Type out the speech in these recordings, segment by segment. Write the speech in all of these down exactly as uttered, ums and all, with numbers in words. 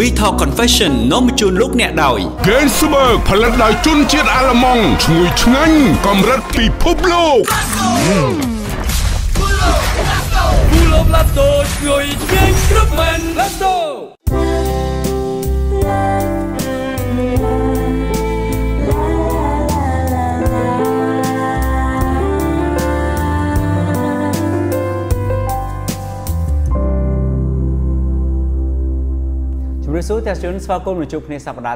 Vital Confession នាំមកជូនលោកអ្នកដោយ Gainsberg ផលិតដោយជនជាតិអាល្លឺម៉ង់ឈ្ងុយឆ្ងាញ់កម្រិតពិភពលោក Pull up Lasto ឈ្ងុយឆ្ងាញ់គ្រប់មែន Lasto Hãy subscribe cho kênh Ghiền Mì Gõ để không bỏ lỡ những video hấp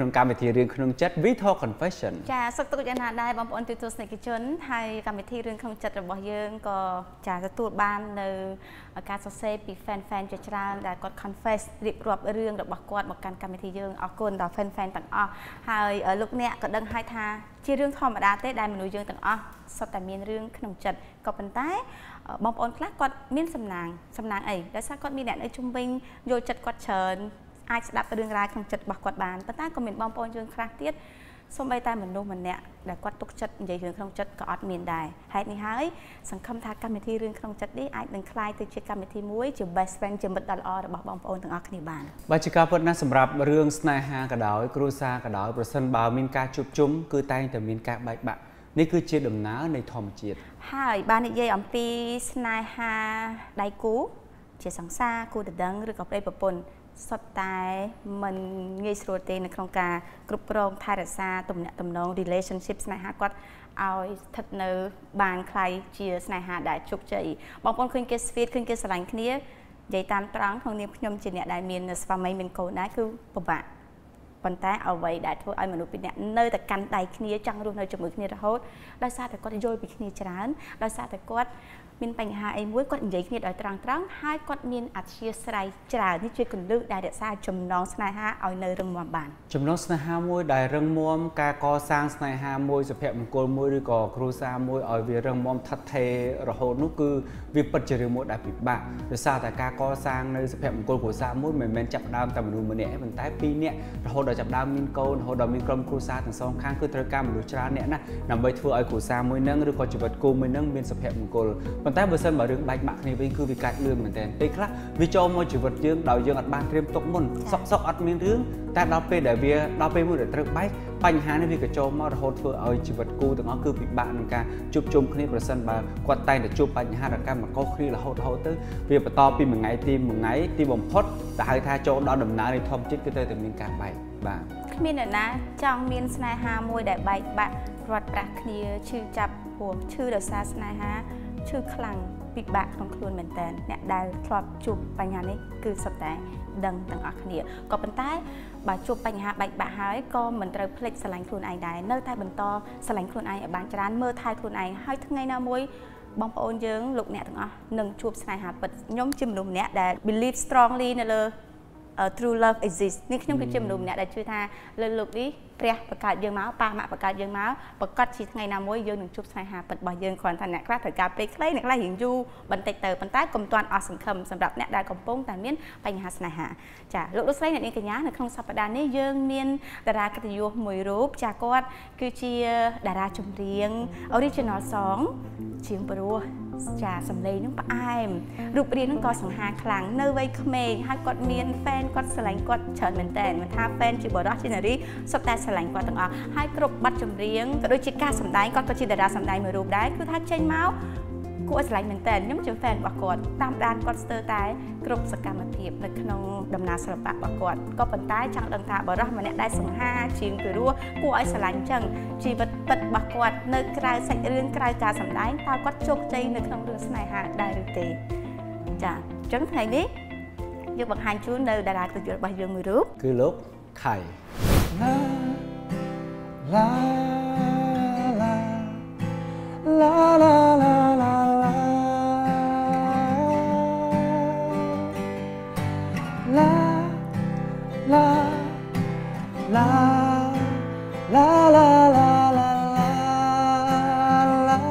dẫn Vital Confession ចាសទុកយ៉ាងណាដែរបងប្អូនទូទស្សនិកជនហើយកម្មវិធីរឿងក្នុងចិត្តរបស់យើងក៏ចាទទួលបាននៅការសរសេរពី fan fan ជាច្រើនដែលគាត់ confess រៀបរាប់រឿងរបស់គាត់មកកាន់កម្មវិធីយើងអរគុណដល់ fan fan ទាំងអស់ហើយលោកអ្នកក៏ដឹងហើយថាជារឿងធម្មតាទេដែលមនុស្សយើងទាំងអស់សុទ្ធតែមានរឿងក្នុងចិត្តក៏ប៉ុន្តែបងប្អូនខ្លះគាត់មានសំណាងសំណាងអីដោយសារគាត់មានអ្នកនៅជុំវិញយល់ចិត្តគាត់ច្រើនអាចស្ដាប់រឿងរ៉ាវក្នុងចិត្តរបស់គាត់បានប៉ុន្តែក៏មានបងប្អូនយើងខ្លះទៀតសូម្បីតែមនុស្សម្នាក់ដែលគាត់ទុកចិត្តនិយាយរឿងក្នុងចិត្តក៏អត់មានដែរហេតុនេះហើយសង្ឃឹមថាកម្មវិធីរឿងក្នុងចិត្តនេះអាចនឹងក្លាយទៅជាកម្មវិធីមួយជា best friend ជាមិត្តដ៏ល្អរបស់បងប្អូនទាំងអស់គ្នាបានបើជាការពិតណាស់សម្រាប់រឿងស្នេហាក៏ដោយគ្រួសារក៏ដោយប្រសិនបើមានការជួបជុំគឺតែងតែមានការបែកបាក់នេះគឺជាដំណើរនៃធម្មជាតិហើយបាននិយាយអំពីស្នេហាដៃគូជាសង្សារគូដណ្ដឹងឬក៏ប្តីប្រពន្ធសុទ្ធតែមិនងាយស្រួលទេនៅក្នុងការគ្រប់គ្រងថែរក្សាទំនាក់ទំនង relationship ស្នេហាគាត់ឲ្យស្ថិតនៅបានខ្ល้ายជាស្នេហាដែលជោគជ័យបងប្អូនឃើញគេ sweet ឃើញគេស្រឡាញ់គ្នានិយាយតាមត្រង់ក្នុងនាមខ្ញុំជាអ្នកដែលមានស្វាមីមានកូនដែរគឺពិបាកប៉ុន្តែអ្វីដែលធ្វើឲ្យមនុស្សពីរនាក់នៅតែកាន់ដៃគ្នាចង់រស់នៅជាមួយគ្នារហូតដោយសារតែគាត់យល់ពីគ្នាច្រើនដោយសារតែគាត់មានបញ្ហាអីមួយគាត់និយាយគ្នាដោយត្រង់ត្រង់ហើយគាត់មានអធ្យាស្រ័យច្រើននេះជាគន្លឹះដែលរក្សាចំណងស្នេហាឲ្យនៅរឹងមាំបានចំណងស្នេហាមួយដែលរឹងមាំការកសាងស្នេហាមួយសុភមង្គលមួយឬក៏គ្រួសារមួយឲ្យវារឹងមាំថិតថេររហូតនោះគឺវាពិតជារឿងមួយដែលពិបាកដោយសារតែការកសាងនៅសុភមង្គលគ្រួសារមួយមិនមែនចាប់ដើមតែមនុស្សម្នាក់ទេប៉ុន្តែពីរនាក់រហូតដល់ចាប់ដើមមានកូនរហូតដល់មានក្រុមគ្រួសារទាំងសងខាងគឺត្រូវការមនុស្សច្រើនអ្នកណាដើម្បីធ្វើឲ្យគ្រួសារមួយនឹងឬក៏ជីវិតគូមួយនឹងមានសុភមង្គលតែបើសិនបើរឿងបែកបាក់គ្នាវិញគឺវាកាច់លឿនមែនទែនពេលខ្លះវាចូលមកជីវិតយើងដោយយើងអត់បានត្រៀមទុកមុនសក់សក់អត់មានរឿងតែដល់ពេលដែលវាដល់ពេលមួយដែលត្រូវបែកបញ្ហានេះវាក៏ចូលមករហូតធ្វើឲ្យជីវិតគូទាំងអស់គឺពិបាកក្នុងការជួបជុំគ្នាប្រសិនបើគាត់តែងតែជួបបញ្ហាដល់កម្មកោគ្នារហូតរហូតទៅវាបន្តពីមួយថ្ងៃទីមួយថ្ងៃទីបំផុតដែលហៅថាចូលដល់ដំណើរនៃធម្មជាតិគឺទៅតែមានការបែកបាទគ្មានអ្នកណាចង់មានស្នេហាមួយដែលបែកបាក់រត់ប្រាស់គ្នាឈឺចាប់ពោះឈឺដោយសារស្នេហាឈឺខ្លាំងពិបាកក្នុងខ្លួនមែនតើអ្នកដែលធ្លាប់ជួបបញ្ហានេះគឺសុទ្ធតែដឹងទាំងអស់គ្នាក៏ប៉ុន្តែបើជួបបញ្ហាបែកបាក់ហើយក៏មិនត្រូវភ្លេចស្រឡាញ់ខ្លួនឯងដែរនៅតែបន្តស្រឡាញ់ខ្លួនឯងឲ្យបានច្រើនមើលថែខ្លួនឯងហើយថ្ងៃណាមួយបងប្អូនយើងលោកអ្នកទាំងអស់នឹងជួបស្នេហាពិតខ្ញុំជាមនុស្សម្នាក់ដែល believe strongly នៅលើ true love exists នេះខ្ញុំគឺជាមនុស្សម្នាក់ដែលជឿថាលើលោកនេះព្រះបង្កើតយើងមកប៉ាម៉ាក់បង្កើតយើងមកប្រកាសជាថ្ងៃណាមួយយើងនឹងជួបស្នេហាពិតរបស់យើងគ្រាន់តែអ្នកខ្លះត្រូវការពេលខ្លីអ្នកខ្លះរៀងយូរបន្តិចទៅប៉ុន្តែកុំទាន់អស់សង្ឃឹមសម្រាប់អ្នកដែលកំពុងតែមានបញ្ហាស្នេហាចាលោកលោកស្រីអ្នកនាងកញ្ញានៅក្នុងសប្តាហ៍នេះយើងមានតារាកិត្តិយសមួយរូបចាគាត់គឺជាតារាចម្រៀង original song ជាងព្រោះចាសម្លេងនឹងផ្អែមរូបរាងនឹងក៏សង្ហាខ្លាំងនៅវ័យក្មេងហើយគាត់មាន fan គាត់ស្រឡាញ់គាត់ច្រើនមែនតើមិនថា fan ជាបរិសុទ្ធជានារីសុទ្ធតែស្រឡាញ់គាត់ទាំងអស់ហើយគ្រប់បទចម្រៀងក៏ដូចជាការសម្ដែងគាត់ក៏ជាតារាសម្ដែងមួយរូបដែរគឺថាចេញមកគួរឲ្យស្រឡាញ់មែនតើខ្ញុំជា fan របស់គាត់តាមដានគាត់ស្ទើរតែគ្រប់សកម្មភាពនៅក្នុងដំណើរសិល្បៈរបស់គាត់ក៏ប៉ុន្តែចង់ដឹងថាបរិសុទ្ធម្នាក់ដែលសង្ហាជាងពីរោះគួរឲ្យស្រឡាញ់ចឹងជីវិតពិតរបស់គាត់នៅក្រៅសាច់រឿងក្រៅការសម្ដែងតើគាត់ជោគជ័យនៅក្នុងរឿងស្នេហាដែរឬទេចាអញ្ចឹងថ្ងៃនេះយើងបង្ហាញជូននៅតារាកិត្តិយសរបស់យើងមួយរូបគឺលោកខៃ La la la la la la la la la la la la la la la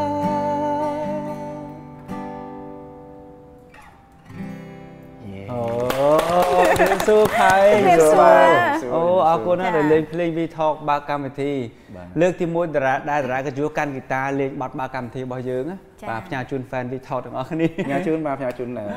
សួរខៃ អូអរគុណណាស់ដែលលេងភ្លេង V-Talk បើកកម្មវិធីលើកទីមួយតារាដែលតារាក៏ជួយកាន់ហ្គីតាលេងបទបើកកម្មវិធីរបស់យើងបាទផ្ញើជូន fan V-Talk ទាំងអស់គ្នាផ្ញើជូនបាទផ្ញើជូន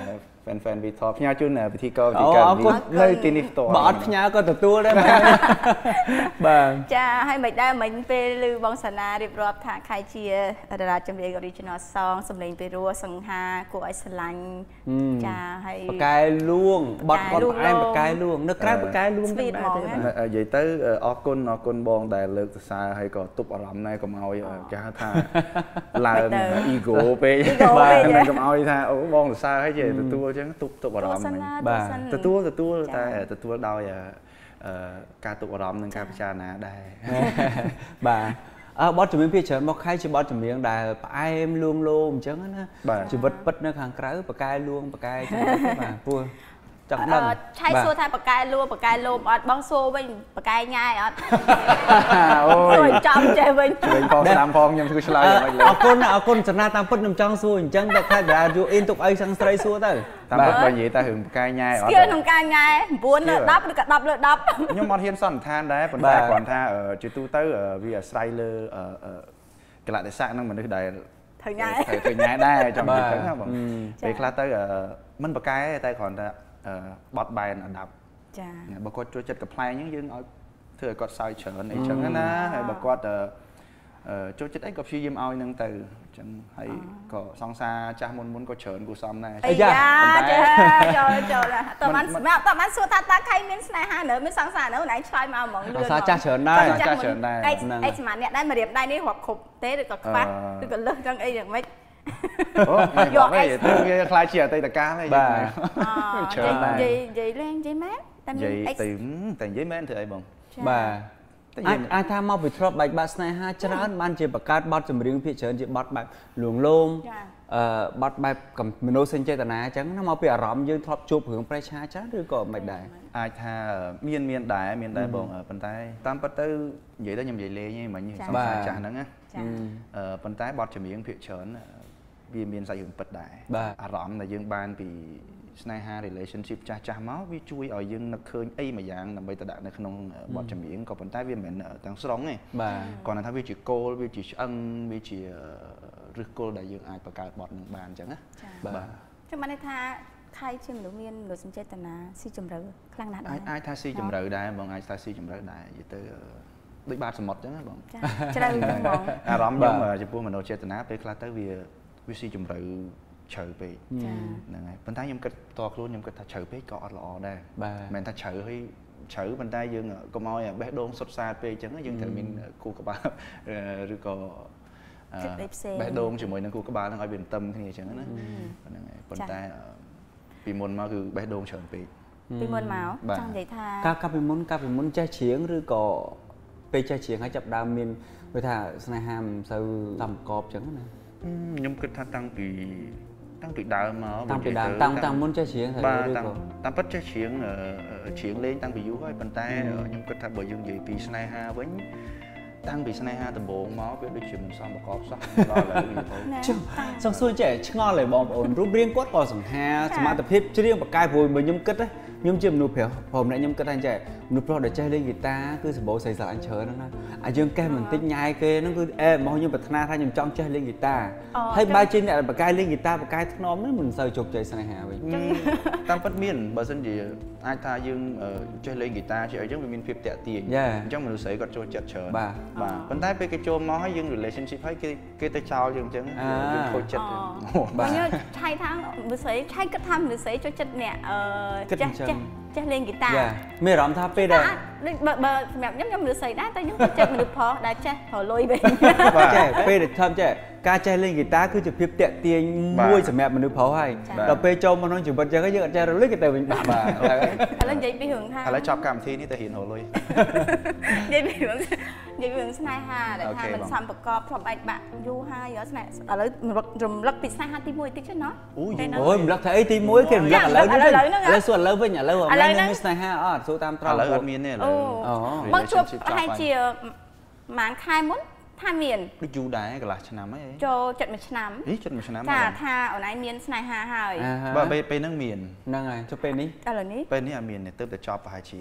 fan fan ពីថតផ្ញើជូនពិធីករពិធីការនៅទីនេះផ្ទាល់បើអត់ផ្ញើក៏ទទួលដែរបាទចាហើយមិនដែរមិញពេលឮបងសាណារៀបរាប់ថាខៃជាតារាចម្រៀង original song សម្លេងពីរោះសង្ហាគួរឲ្យស្រឡាញ់ចាហើយបកែលួងបត់បត់ផ្អែមបកែលួងនៅក្រៅបកែលួងដែរនិយាយទៅអរគុណអរគុណបងដែលលើកសរសើរហើយក៏ទប់អារម្មណ៍ដែរកុំឲ្យគេហៅថាឡើង ego ពេកបាទមិនកុំឲ្យថាអូបងសរសើរហើយជាទទួលអញ្ចឹងទប់ទប់អារម្មណ៍មិញបាទទទួលទទួលតែទទួលដោយការទប់អារម្មណ៍និងការពិចារណាដែរបាទអើបទចម្រៀងភាគច្រើនមកខៃជាបទចម្រៀងដែលផ្អែមលួងលោមអញ្ចឹងណាជីវិតពិតនៅខាងក្រៅបកែលួងបកែអញ្ចឹងបាទពោះចង់ដឹងឆៃសួរថាបកែលួងបកែលោមអត់បងសួរវិញបកែញ៉ាយអត់អូយចាំចេះវិញវិញផងស្ដាំផងខ្ញុំធ្វើឆ្លើយយ៉ាងម៉េចអរគុណអរគុណចំណាតាមពិតខ្ញុំចង់សួរអញ្ចឹងតែខែតាយកអ៊ីនទុកអីសឹងស្រីសួរទៅតាមពិតបើនិយាយតែរឿងបកែញ៉ាយអត់ស្គាល់ក្នុងការញ៉ាយ9លើ10ឬក៏10លើ10 ខ្ញុំអត់ហ៊ានសន្និដ្ឋានដែរប៉ុន្តែគ្រាន់ថាជាទូទៅវាអាស្រ័យលើកលៈទេសៈនិងមនុស្សដែលត្រូវញ៉ាយត្រូវញ៉ាយដែរចង់និយាយទៅណាបងពេលខ្លះទៅមិនបកែតែគ្រាន់តែបត់បែនអាដាប់ចាបើគាត់ចូលចិត្តកំ pl ែងអញ្ចឹងយើងឲ្យធ្វើឲ្យគាត់សើចច្រើនអីចឹងណាហើយបើគាត់ចូលចិត្តអីក៏ព្យាយាមឲ្យនឹងទៅអញ្ចឹងហើយក៏សង្សារចាស់មុនមុនក៏ច្រើនគួរសមដែរអាយ៉ាចាចូលចូលតើបានសម្រាប់តើបានសួរថាតើខៃមានស្នេហានៅមានសង្សារនៅណៃឆ្លើយមកហ្មងលឿនសង្សារចាស់ច្រើនដែរចាស់ច្រើនដែរអីអីស្មានអ្នកដែរមករៀបដៃនេះរាប់គ្រប់ទេឬក៏ខ្វះឬក៏លើសចឹងអីយ៉ាងម៉េចអូយកអីទៅវាខ្លាចជាអតីតកាលហើយបាទច្រើនដែរនិយាយនិយាយលេងនិយាយមែនតែនិយាយទៅតែនិយាយមែនធ្វើអីបងបាទអាចអាចថាមកពីធ្លាប់បែកបាក់ស្នេហាច្រើនបានជាបង្កើតបទចម្រៀងភាគច្រើនជាបទបែបលួងលោមអឺបទបែបមនោសញ្ចេតនាអញ្ចឹងណាមកពីអារម្មណ៍យើងធ្លាប់ជួបរឿងប្រេះឆាច្រើនឬក៏មិនដែរអាចថាមានមានដែរមានដែរបងប៉ុន្តែតាមពិតទៅនិយាយទៅខ្ញុំនិយាយលេងឯងមិញសង្សារចាស់ហ្នឹងណាអឺប៉ុន្តែបទចម្រៀងភាគច្រើនវាមានសាច់រឿងពិតដែរអារម្មណ៍ដែលយើងបានពីស្នេហា relationship ចាស់ចាស់មកវាជួយឲ្យយើងនឹកឃើញអីមួយយ៉ាងដើម្បីទៅដាក់នៅក្នុងបទចម្រៀងក៏ប៉ុន្តែវាមិនមែនទាំងស្រុងទេបាទគាត់ថាវាជាគោលវាជាឆ្អឹងវាជាឫសគល់ដែលយើងអាចបង្កើតបទនឹងបានអញ្ចឹងណាបាទខ្ញុំបានថាខៃជាមនុស្សមានមនោសញ្ចេតនាស៊ីជម្រៅខ្លាំងណាស់ដែរអាចអាចថាស៊ីជម្រៅដែរបងអាចថាស៊ីជម្រៅដែរនិយាយទៅដូចបាតសមុទ្រអញ្ចឹងណាបងជ្រៅហ្មងអារម្មណ៍ខ្ញុំចំពោះមនោចេតនាពេលខ្លះទៅវាវាស៊ីជម្រៅជ្រៅពេកហ្នឹងហើយប៉ុន្តែខ្ញុំគិតតខ្លួនខ្ញុំគិតថាជ្រៅពេកក៏អត់ល្អដែរមិនមែនថាជ្រៅហើយជ្រៅប៉ុន្តែយើងកុំឲ្យបេះដូងសុទ្ធសាធពេកអញ្ចឹងយើងត្រូវមានគូក្បាលឬក៏បេះដូងជាមួយនឹងគូក្បាលហ្នឹងឲ្យវាទន្ទឹមគ្នាអញ្ចឹងណាហ្នឹងហើយប៉ុន្តែពីមុនមកគឺបេះដូងច្រើនពេកពីមុនមកចង់និយាយថាការកាប់ពីមុនកាប់ពីមុនចេះច្រៀងឬក៏ពេលចេះច្រៀងហើយចាប់ដើមមានដូចថាស្នេហាមិនសូវតាមកបអញ្ចឹងណាខ្ញុំគិតថាតាំងពីតាំងពីដើមមកតាំងពីដើមតាំងតាំងមុនចេះច្រៀងហើយឬក៏តាមពិតចេះច្រៀងច្រៀងលេងតាំងពីយូរហើយប៉ុន្តែខ្ញុំគិតថាបើយើងនិយាយពីស្នេហាវិញតាំងពីស្នេហាដំបូងមកវាដូចជាមិនសមប្រកបសោះដល់ឥឡូវវាទៅសង្សួរចេះឆ្ងល់ហើយបងប្អូនរូបរាងគាត់ក៏សង្ហាសមត្ថភាពច្រៀងបកកាយព្រោះបើខ្ញុំគិតខ្ញុំជាមនុស្សប្រុសព្រោះម្នាក់ខ្ញុំគិតថាចេះមនុស្សប្រុសដែលចេះលេងហ្គីតាគឺសម្បូរស្រីស្រឡាញ់ច្រើនហ្នឹងណាអាយើងកេះបន្តិចញ៉ាយគេហ្នឹងគឺអេមកខ្ញុំប្រាថ្នាថាខ្ញុំចង់ចេះលេងហ្គីតាហើយបើជាអ្នកបកកាយលេងហ្គីតាបកកាយថ្នមហ្នឹងមិនសូវជោគជ័យស្នេហាវិញតាមពិតមានបើសិនជាអាចថាយើងចេះលេងហ្គីតាជាអីចឹងវាមានភាពតាក់ទាញអញ្ចឹងមនុស្សស្រីគាត់ចូលចិត្តច្រើនបាទបាទប៉ុន្តែពេលគេចូលមកហើយយើង relationship ហើយគេគេទៅចោលយើងអញ្ចឹងយើងខូចចិត្តបាទខ្ញុំឆៃថាមនុស្សស្រីឆៃគិតថាមនុស្សស្រីចូលចិត្តអ្នកអឺចេះចេះចេះលេងហ្គីតាមានអារម្មណ៍ថាពេលដែលបើបើសម្រាប់ខ្ញុំខ្ញុំមនុស្សស្រីដែរតែខ្ញុំក៏ចិត្តមនុស្សប្រុសដែលចេះរលុយវិញចេះពេលដែលធំចេះការចេះលេងហ្គីតាគឺជាភាពតាក់ទាញមួយសម្រាប់មនុស្សប្រុសហើយដល់ពេលចូលមកក្នុងជីវិតចឹងយើងអត់ចេះរលុយគេទៅវិញបាទឥឡូវនិយាយពីរឿងថាឥឡូវចប់កម្មវិធីនេះទៅរៀនរលុយនិយាយពីរឿងនិយាយពីរឿងស្នេហាដែលថាមិនសមប្រកបធ្លាប់បែកបាក់យូរហើយស្នេហ៍ឥឡូវរំលឹកពីស្នេហាទី1តិចចុះណាអូយអូយរំលឹកថាអីទី1គេរំលឹកឥឡូវនេះឥឡូវសួរឥឡូវវិញឥឡូវអត់មានស្នេហាអត់សួរតាមត្រង់ឥឡូវអត់មានទេឥឡូវអូមកជួបប្រហែលជាប្រហែលខែមុនថាមានដូចយូរដែរកន្លះឆ្នាំហើយចូលចិត្តមួយឆ្នាំហីចិត្តមួយឆ្នាំចាថាអូនឯងមានស្នេហាហើយបាទពេលពេលហ្នឹងមានហ្នឹងហើយចុះពេលនេះឥឡូវនេះពេលនេះអត់មានទេទើបតែចប់ប្រហែលជា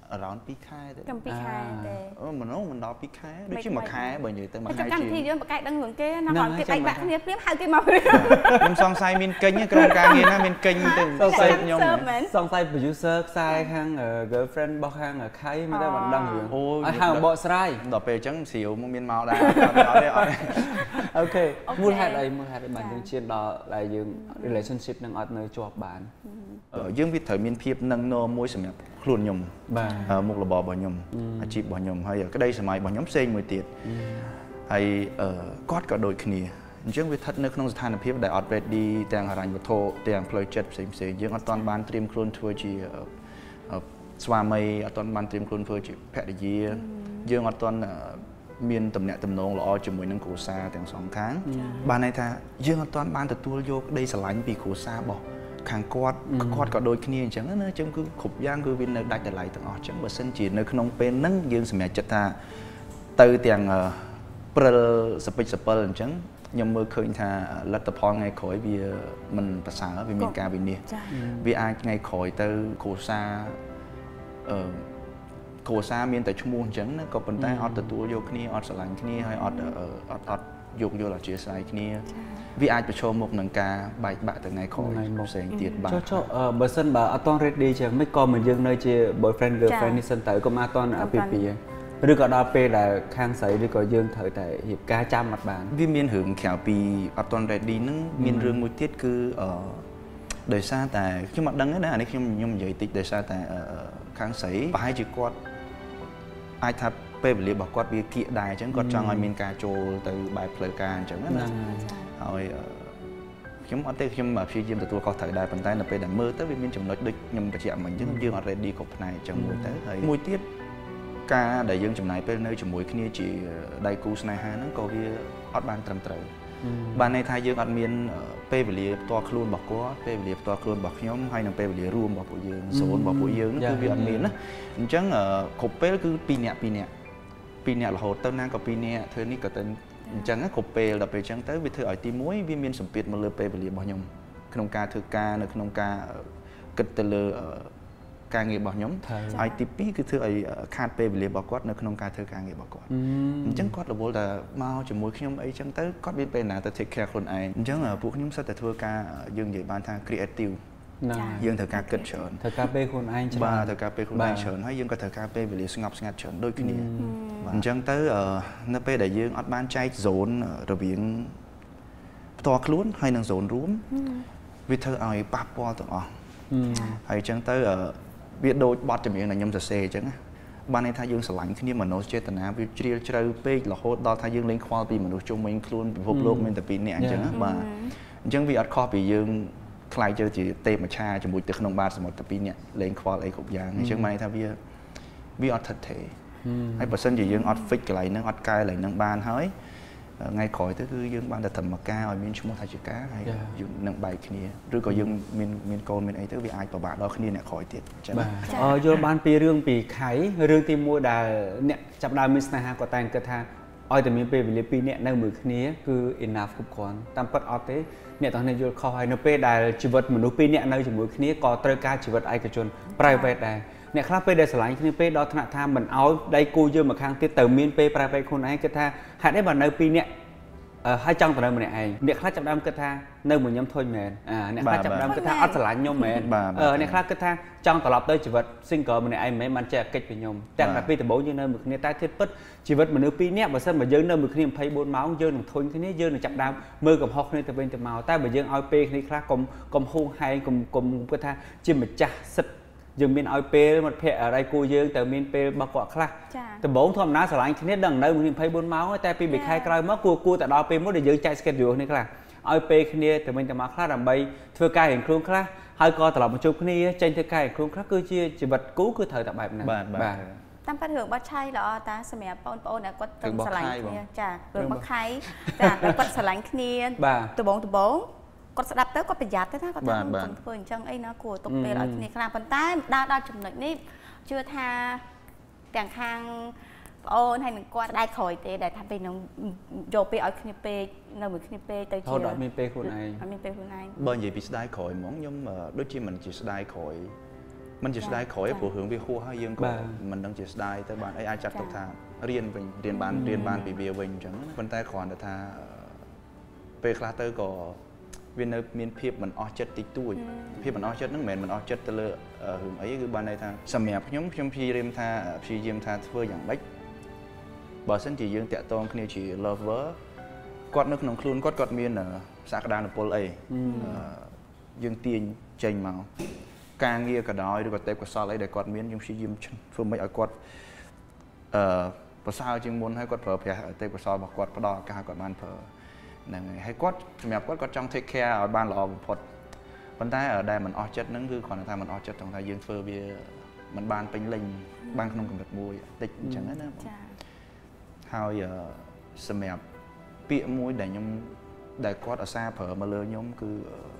around ពីខែទេ Cầm ពីខែទេអូមិននោះមិនដល់ពីខែដូចជាមួយខែបើនិយាយទៅមួយខែជា កម្មវិធីយើងបកកាយដឹងរឿងគេណាហ្នឹងគាត់គេហើយបែកបាក់ចាំគ្នាព្រាមហៅគេមកខ្ញុំសង្ស័យមានកិញ្ញក្រុមការងារណាមានកិញ្ញទៅសង្ស័យខ្ញុំមែនសង្ស័យ producer ខ្សែខាង girlfriend របស់ខាងខៃមិនដែរមិនដឹងរឿងអូឲ្យហៅបកស្រាយដល់ពេលអញ្ចឹងស្រាវមកមានមកដែរអត់ទេអត់ទេអូខេអូខេមូលហេតុអីមូលហេតុអីបានចា៎យើងឈានដល់ដែលយើង relationship នឹងអត់នៅជាប់បានយើងវាត្រូវមានភាពនឹងនមមួយសម្រាប់ខ្លួនខ្ញុំបាទអឺមុខរបររបស់ខ្ញុំអាជីពរបស់ខ្ញុំហើយក្តីសម័យរបស់ខ្ញុំផ្សេងមួយទៀតហើយអឺគាត់ក៏ដូចគ្នាអញ្ចឹងវាស្ថិតនៅក្នុងស្ថានភាពដែលអត់ ready ទាំងហិរញ្ញវត្ថុទាំងផ្លូវចិត្តផ្សេងផ្សេងយើងអត់ទាន់បានត្រៀមខ្លួនធ្វើជាអឺស្វាមីអត់ទាន់បានត្រៀមខ្លួនធ្វើជាភរិយាយើងអត់ទាន់មានតំណែងតំណងល្អជាមួយនឹងគ្រួសារទាំងសងខាងបានន័យថាយើងអត់ទាន់បានទទួលយកក្តីស្រឡាញ់ពីគ្រួសាររបស់ខាងគាត់គាត់ក៏ដូចគ្នាអញ្ចឹងណាអញ្ចឹងគឺគ្រប់យ៉ាងគឺវានៅដាច់ដライទាំងអស់អញ្ចឹងបើសិនជានៅក្នុងពេលហ្នឹងយើងសម្រេចចិត្តថាទៅទាំងព្រិលសពេចសពិលអញ្ចឹងខ្ញុំមើលឃើញថាលទ្ធផលថ្ងៃក្រោយវាមិនប្រសើរវាមានការវិនិច្ឆ័យវាអាចថ្ងៃក្រោយទៅគ្រួសារអឺគ្រួសារមានតែឈ្មោះអញ្ចឹងណាក៏ប៉ុន្តែអត់ទទួលយកគ្នាអត់ស្រឡាញ់គ្នាហើយអត់អត់អត់យកយល់អធិស្ឋានគ្នាវាអាចប្រឈមមុខនឹងការបែកបាក់ទៅថ្ងៃក្រោយផ្សេងទៀតបាទចុះចុះបើសិនបើអត់ទាន់ ready ចឹងមិនក៏មិនយើងនៅជា boyfriend girlfriend នេះសិនទៅក៏មកអត់ទាន់អាពីពីឬក៏ដល់ពេលដែលខាងស្រីឬក៏យើងត្រូវតែរៀបការចាំអត់បានវាមានរឿងក្រៅពីអត់ទាន់ ready ហ្នឹងមានរឿងមួយទៀតគឺអឺដោយសារតែខ្ញុំអត់ដឹងទេណាអានេះខ្ញុំខ្ញុំនិយាយតិចដោយសារតែខាងស្រីប្រហែលជាគាត់អាចថាពេលវេលារបស់គាត់វាគៀកដែរអញ្ចឹងគាត់ចង់ឲ្យមានការចូលទៅបែបផ្លូវការអញ្ចឹងណាហើយខ្ញុំអត់ទេខ្ញុំព្យាយាមទទួលខុសត្រូវដែរប៉ុន្តែនៅពេលដែលមើលទៅវាមានចំណុចដូចខ្ញុំបញ្ជាក់មិញអញ្ចឹងយើងអត់ ready គ្រប់ផ្នែកអញ្ចឹងមួយទៅហើយមួយទៀតការដែលយើងចំណាយពេលនៅជាមួយគ្នាជាដៃគូស្នេហាហ្នឹងក៏វាអត់បានត្រឹមត្រូវបានន័យថាយើងអត់មានពេលវេលាផ្ទាល់ខ្លួនរបស់គាត់ពេលវេលាផ្ទាល់ខ្លួនរបស់ខ្ញុំហើយនិងពេលវេលារួមរបស់ពួកយើងโซนរបស់ពួកយើងគឺវាអត់មានណាអញ្ចឹងគ្រប់ពេលគឺពីរនាក់ពីរនាក់ពីរនាក់រហូតទៅណាក៏ពីរនាក់ធ្វើនេះក៏ទៅអញ្ចឹងគ្រប់ពេលដល់ពេលអញ្ចឹងទៅវាធ្វើឲ្យទីមួយវាមានសម្ពាធមកលើពេលវេលារបស់ខ្ញុំក្នុងការធ្វើការនៅក្នុងការគិតទៅលើការងាររបស់ខ្ញុំហើយទីពីរគឺធ្វើឲ្យខាតពេលវេលារបស់គាត់នៅក្នុងការធ្វើការងាររបស់គាត់អញ្ចឹងគាត់រវល់តែមកជាមួយខ្ញុំអីចឹងទៅគាត់មានពេលណាទៅ take care ខ្លួនឯងអញ្ចឹងពួកខ្ញុំសិតតែធ្វើការយើងនិយាយបានថា creative យើងត្រូវការគិតច្រើនត្រូវការពេលខ្លួនឯងច្រើនបាទត្រូវការពេលខ្លួនឯងច្រើនហើយយើងក៏ត្រូវការពេលវេលាស្ងប់ស្ងាត់ច្រើនដូចគ្នាអញ្ចឹងទៅនៅពេលដែលយើងអត់បានចែក zone រវាងផ្ទាល់ខ្លួនហើយនិង zone រួមវាធ្វើឲ្យប៉ះពាល់ទាំងអស់ហើយអញ្ចឹងទៅវាដូចបទចម្រៀងដែលខ្ញុំសរសេរអញ្ចឹងបានន័យថាយើងស្រឡាញ់គ្នាមនោចេតនាវាជ្រាលជ្រៅពេករហូតដល់ថាយើងលែងខ្វល់ពីមនុស្សជុំវិញខ្លួនពិភពលោកមានតែពីរនាក់អញ្ចឹងបាទអញ្ចឹងវាអត់ខុសពីយើងខ្លាយទៅជាទេពមច្ឆាជាមួយទៅក្នុងបាតសមុទ្រតែពីរនាក់លែងខ្វល់អីគ្រប់យ៉ាងអញ្ចឹងបានន័យថាវាវាអត់ថិតថេរហើយបើសិនជាយើងអត់ fix កន្លែងហ្នឹងអត់កែកន្លែងហ្នឹងបានហើយថ្ងៃក្រោយទៅគឺយើងបានតែត្រឹមមកការឲ្យមានឈ្មោះថាជាការហើយយើងនឹងបែកគ្នាឬក៏យើងមានមានកូនមានអីទៅវាអាចពិបាកដល់គ្នាអ្នកក្រោយទៀតអញ្ចឹងបាទយល់បានពីរឿងពីខៃរឿងទីមួយដែលអ្នកចាប់ដើមមានស្នេហាគាត់តែគិតថាឲ្យតែមានពេលវេលាពីរនាក់នៅមួយគ្នាគឺ enough គ្រប់គ្រាន់តាមពិតអត់ទេអ្នកទាំងនេះយល់ខុសហើយនៅពេលដែលជីវិតមនុស្សពីរនាក់នៅជាមួយគ្នាក៏ត្រូវការជីវិតឯកជន private ដែរអ្នកខ្លះពេលដែលស្រឡាញ់គ្នាពេលដល់ថ្នាក់ថាមិនឲ្យដៃគូយើងមកខាងទៀតទៅមានពេល private ខ្លួនឯងគិតថាហេតុអីបើនៅពីរនាក់ហើយចង់ទៅនៅម្នាក់ឯងអ្នកខ្លះចាប់ដើមគិតថានៅមួយខ្ញុំធុញមែនអ្នកខ្លះចាប់ដើមគិតថាអត់ស្រឡាញ់ខ្ញុំមែនអ្នកខ្លះគិតថាចង់ត្រឡប់ទៅជីវិត single ម្នាក់ឯងមិនមែនបានចេះកិច្ចពីខ្ញុំតែតែពីដំបូងយើងនៅមួយគ្នាតែធៀបពិតជីវិតមនុស្សពីរនាក់បើសិនបើយើងនៅមួយគ្នាยี่สิบสี่ម៉ោងយើងនឹងធុញគ្នាយើងនឹងចាប់ដើមមើលកំហុសគ្នាទៅវិញទៅមកតែបើយើងឲ្យពេលគ្នាខ្លះកុំកុំហួងហែងកុំកុំគិតថាជាម្ចាស់សិទ្ធិយើងមានឲ្យពេលមិត្តភក្តិដៃគូយើងទៅមានពេលរបស់គាត់ខ្លះដំបូងធម្មតាស្រឡាញ់គ្នាដឹងនៅមួយยี่สิบสี่ម៉ោងតែពីមួយខែក្រោយមកគួរគួរតែដល់ពេលមួយដែលយើងចែក schedule គ្នាខ្លះឲ្យពេលគ្នាទៅវិញទៅមកខ្លះដើម្បីធ្វើការរៀងខ្លួនខ្លះហើយក៏ត្រឡប់មកជួបគ្នាចេញធ្វើការរៀងខ្លួនខ្លះគឺជាជីវិតគូគឺត្រូវតែបែបហ្នឹងបាទតាមពិតរឿងបោះឆៃល្អតាសម្រាប់បងប្អូនដែលគាត់ទៅស្រឡាញ់គ្នាចារឿងបោះខៃចាគាត់ស្រឡាញ់គ្នាដំបូងដំបូងគាត់ស្ដាប់ទៅគាត់ប្រយ័ត្នទៅថាគាត់ថាខ្ញុំធ្វើអញ្ចឹងអីណាគួរទុកពេលឲ្យគ្នាខ្លះប៉ុន្តែដល់ដល់ចំណុចនេះជឿថាទាំងខាងប្អូនហើយនឹងគាត់ដៃក្រោយទេដែលថាពេលនឹងយកពេលឲ្យគ្នាពេកនៅមួយគ្នាពេកទៅជាអត់មានពេលខ្លួនឯងអត់មានពេលខ្លួនឯងបើនិយាយពីស្ដាយក្រោយហ្មងខ្ញុំដូចជាមិនជាស្ដាយក្រោយมันจะได้ขอให้ผู้หึงวิหัวให้ยังก็มันต้องจะได้แต่บ้านไอ้อาจัดตกทางเรียนเป็นเรียนบ้านเรียนบ้านปีเบียร์วิ่งจังมันแต่ก่อนแต่ถ้าไปคลาสเตอร์ก็เวียนมีเพียบมันออเจ็ดติดตู้เพียบมันออเจ็ดนั่งเหม็นมันออเจ็ดตะเลอหึงไอ้คือบ้านในทางสมัยพยมพยมพีเรียมทาพีเยี่ยมทาเพื่ออย่างเล็กบ่เส้นจียังแตะตองคือจีเลิฟเวอร์กอดนึกน้องครูนกอดกอดเมียนสักดานโพลเอยังเตียนเจงเมาการเงียกระดอยดูกระเตะกระซอเลยแต่กอดเมียนยังชียิ้มเพื่อไม่เอากอดภาษาจึงมุนให้กอดเผอแผลเตะกระซอบอกกอดพอดอกาก่อนมันเผอนั่นไงให้กอดสมัยกอดกอดจังเทคแคร์เอาบ้านเราพอดปัญหาở đâyมันออเจ็ดนั่นคือก่อนทำมันออเจ็ดตรงทางยืนเฟอร์เบียมันบานเป็นลิงบานขนมกำลังมวยติดจังนั้นนะhow สมัยเปียมวยแต่ยมแต่กอดเอาซาเผอมาเลยยมคื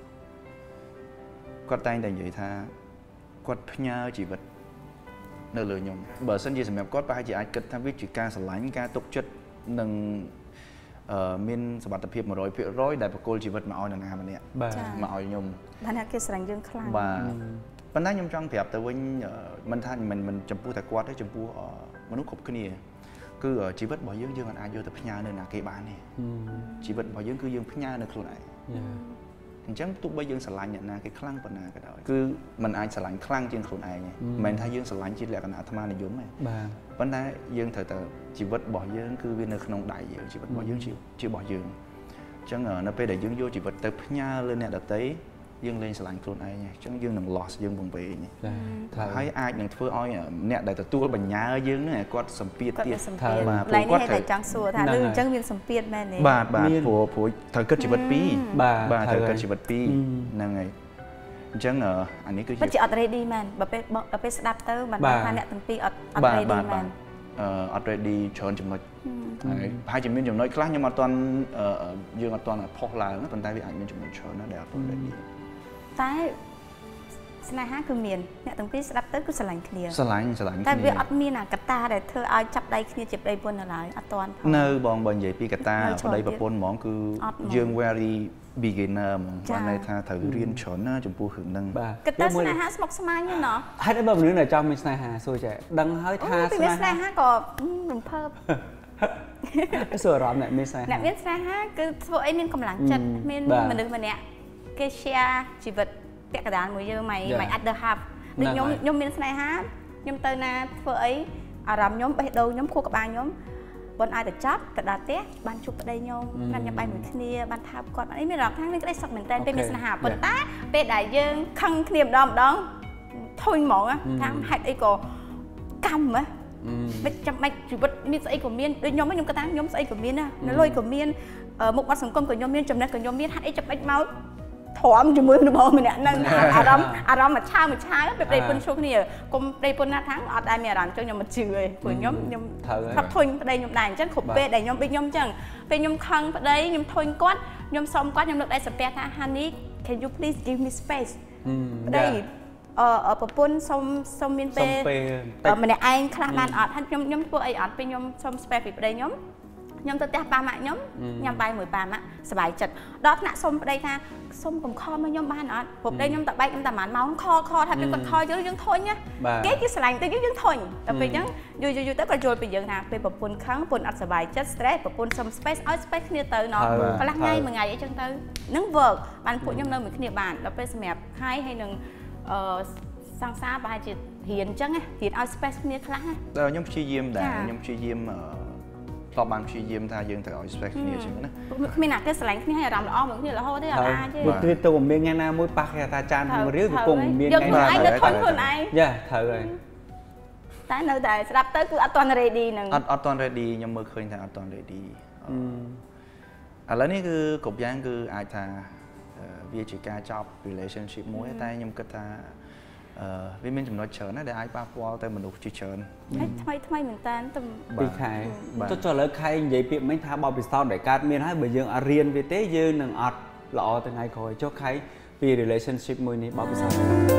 อกอดtayแต่vậy thaกอดพญาจีบเนื้อเลยยมเบอร์เส้นยีสมัยกอดไปให้จีไอคิดทำวิจิการสลายการตกจุดหนึ่งมินสบัดตะเพียบมาร้อยเพียร้อยได้ประกอบชีวิตมาเอาหนังงานมันเนี่ยมาเอายมท่านนักเก็ตแสดงยังคลั่งบ่าปัญหายมจังเพียบแต่ว่ามันท่านมันมันจำพูแต่กอดได้จำพูมนุษย์ขบขึ้นนี่คือชีวิตบ่อยยื่นยื่นอันอายุแต่พญาเนื้อหนาเกบานนี่ชีวิตบ่อยยื่นคือยื่นพญาเนื้อครูไหนจังตุบใบยื่นสลายเนี่ยนะcáiคลั่งปนนาก็ได้คือมันอาจสลายคลั่งจึงครูไหนไงมันถ้ายื่นสลายจิตแหลกขนาดธรรมะในยุ่มไหมปัญหายื่นเถอะแต่ชีวิตบ่อยยื่นคือวินาทีนองได้ยื่นชีวิตบ่อยยื่นชีชีบ่อยยื่นจังเนาะไปได้ยื่นโยชีวิตแต่พญาเลยเนี่ยแต่เต้ยื่นเล่นสลายครูไหนไงจังยื่นหนัง loss ยื่นบงเบยไงให้อาจหนังเพื่ออ้อยเนี่ยได้แต่ตัวบัญญายื่นเนี่ยก็สัมเปียเตี้ยมาผมก็แต่จังสัวท่าเรื่องจังมีสัมเปียแม่เนี่ยบาทบาทผัวผัวเธอเกิดชีวิตปีบาทบาทเธอเกิดชีวิตปีนั่งไงจังเอออันนี้คือมันจะอัดเรดีแมนแบบไปแบบไปสดับเตอร์มันพาเนี่ยตั้งปีอัดอัดเรดีแมนเอ่ออัดเรดีชนจำนวนพายจำนวนจำนวนครั้งยังมาตอนเอ่อยืนมาตอนพอกลายแล้วตอนท้ายวิอันมีจำนวนชนนั่นแหละอัดเรดีแต่สนายฮะคือเมียนเนี่ยตั้งปีสดับเตอร์คือสลายเคลียร์สลายสลายแต่เวลอัดมีน่ะกระตาแต่เธอเอาจับได้เคลียร์จับได้บนอะไรอัดตอนเนอบองบอลใหญ่ปีกระตาได้ประปนหมองคือยืน very beginner มองวันในท่าถือเรียนชนน่าจุ่มปูหึงดังกระตาสนายฮะสมกสมัยเนี่ยเนาะให้ได้แบบนี้หน่อยจำมีสนายฮะสวยใจดังให้ท่าสนายฮะก็หนุ่มเพิ่มสวยร้อนเนี่ยมีสนายฮะเนี่ยมีสนายฮะคือพวกไอ้มีกำลังจัดมีมันนึกมันเนี่ยเกเชียชีวิตแกกระดานมือเยอะไหมไหมอัดเดอร์ฮับดึงยมยมมีสนายฮะยมเตอร์นาพวกไอ้อารมณ์ยมไปดูยมคู่กับบางยมบนไอแต่จับแต่ดาเตะบานชุบไปได้ยมนั่นยังไปเหมือนคณีบานทับก่อนอันนี้ไม่หรอกทั้งนี้ก็ได้สักเหมือนเต้นเป็นมีสนามบนตาเป็นได้ยังคังเนียมดอมดองทนหมองอะทั้งหัดไอ้ก็กำอะไม่จำไม่จุดมีไอ้ก็มีนโดยยมไม่ยมกระตั้งยมไอ้ก็มีนะนั่นลอยก็มีนมุกวัดสังคมก็ยมมีนจำได้ก็ยมมีนหัดไอ้จับไอ้เมาถอมจมูกดูมองมันเนี่ยนั่งอารมณ์อารมณ์มันช้ามันช้าแบบได้ปนช่วงนี้กลมได้ปนหน้าทั้งอัดได้มีอารมณ์จังยมมันจืดเลยฝืนยมยมทับทนได้ยมได้จังขบเปได้ยมไปยมจังไปยมคังได้ยมทนก้อนยมซ้อมก้อนยมเลือกได้สเปรย์ท่าฮันนี่ can you please give me space ได้เออเออปะปนซ้อมซ้อมมินเปเออมันเนี่ยไอ้คลามันอัดท่านยมยมพวกไอ้อัดไปยมซ้อมสเปรย์ไปได้ยมยมตัวเตี้ยปลาหมายมยมใบหมวยปลาหมะสบายจัดดอกหน้าส้มได้ค่ะส้มกับคอมายมบ้านอ่ะผมได้ยมตัดใบยมตัดหมานเมาคอคอทำเป็นคนคอเยอะยังทนเนี่ยเก๊กี่สลายตัวยังทนแต่ไปยังอยู่อยู่อยู่แต่กระโจนไปเยอะนะไปปะปนครั้งปนอัดสบายจัดสเตรสปะปนซัมสเปซเอาสเปซเนี่ยเตอร์เนาะก็ลักง่ายเหมือนไงไอ้จังเตอร์นึ่งเวิร์กมันพูดยมเริ่มเหมือนขี้บ้านแล้วไปสมัยให้ให้หนึ่งสร้างซาไปจิตเหียนจังไงเหียนเอาสเปซเนี่ยครั้งไงแต่ยมชี้ยิ้มแต่ยมชี้ยิ้มตอบมาชี้ยิ้มท่ายังแต่เอาสเปคเนี่ยใช่ไหมนะไม่หนักก็สลายนี่ให้รำละอ้อเหมือนที่เราเขาได้อะไรใช่ไหมคือตัวผมเมียงานมวยปากตาจานมือเรียกกงเมียงานไอ้เด็กคนคนไอ้ย่าเธอเลยแต่เนื้อแต่สลับเตอร์คืออัตตอนเรดีหนึ่งอัตตอนเรดียังมือเคยแต่อัตตอนเรดีอ่ะแล้วนี่คือกบย่างคืออาจจะวิจิการจอบ relationship มวยแต่ยังก็จะวิมินจำนวนเชิญนะเดี๋ยวไอ้ป้าพ่อแต่มันดูจีเชิญทำไมทำไมเหมือนกันแต่ปีใครจะจะเลิกใครใหญ่เปียไม่ท้าบอลปีซ้อนได้การเมียนให้เบย์ยังเรียนวิเตยยืนหนึ่งอัดหล่อแต่ไงคอยเจ้าใครปี relationship มวยนี้บอลปีซ้อน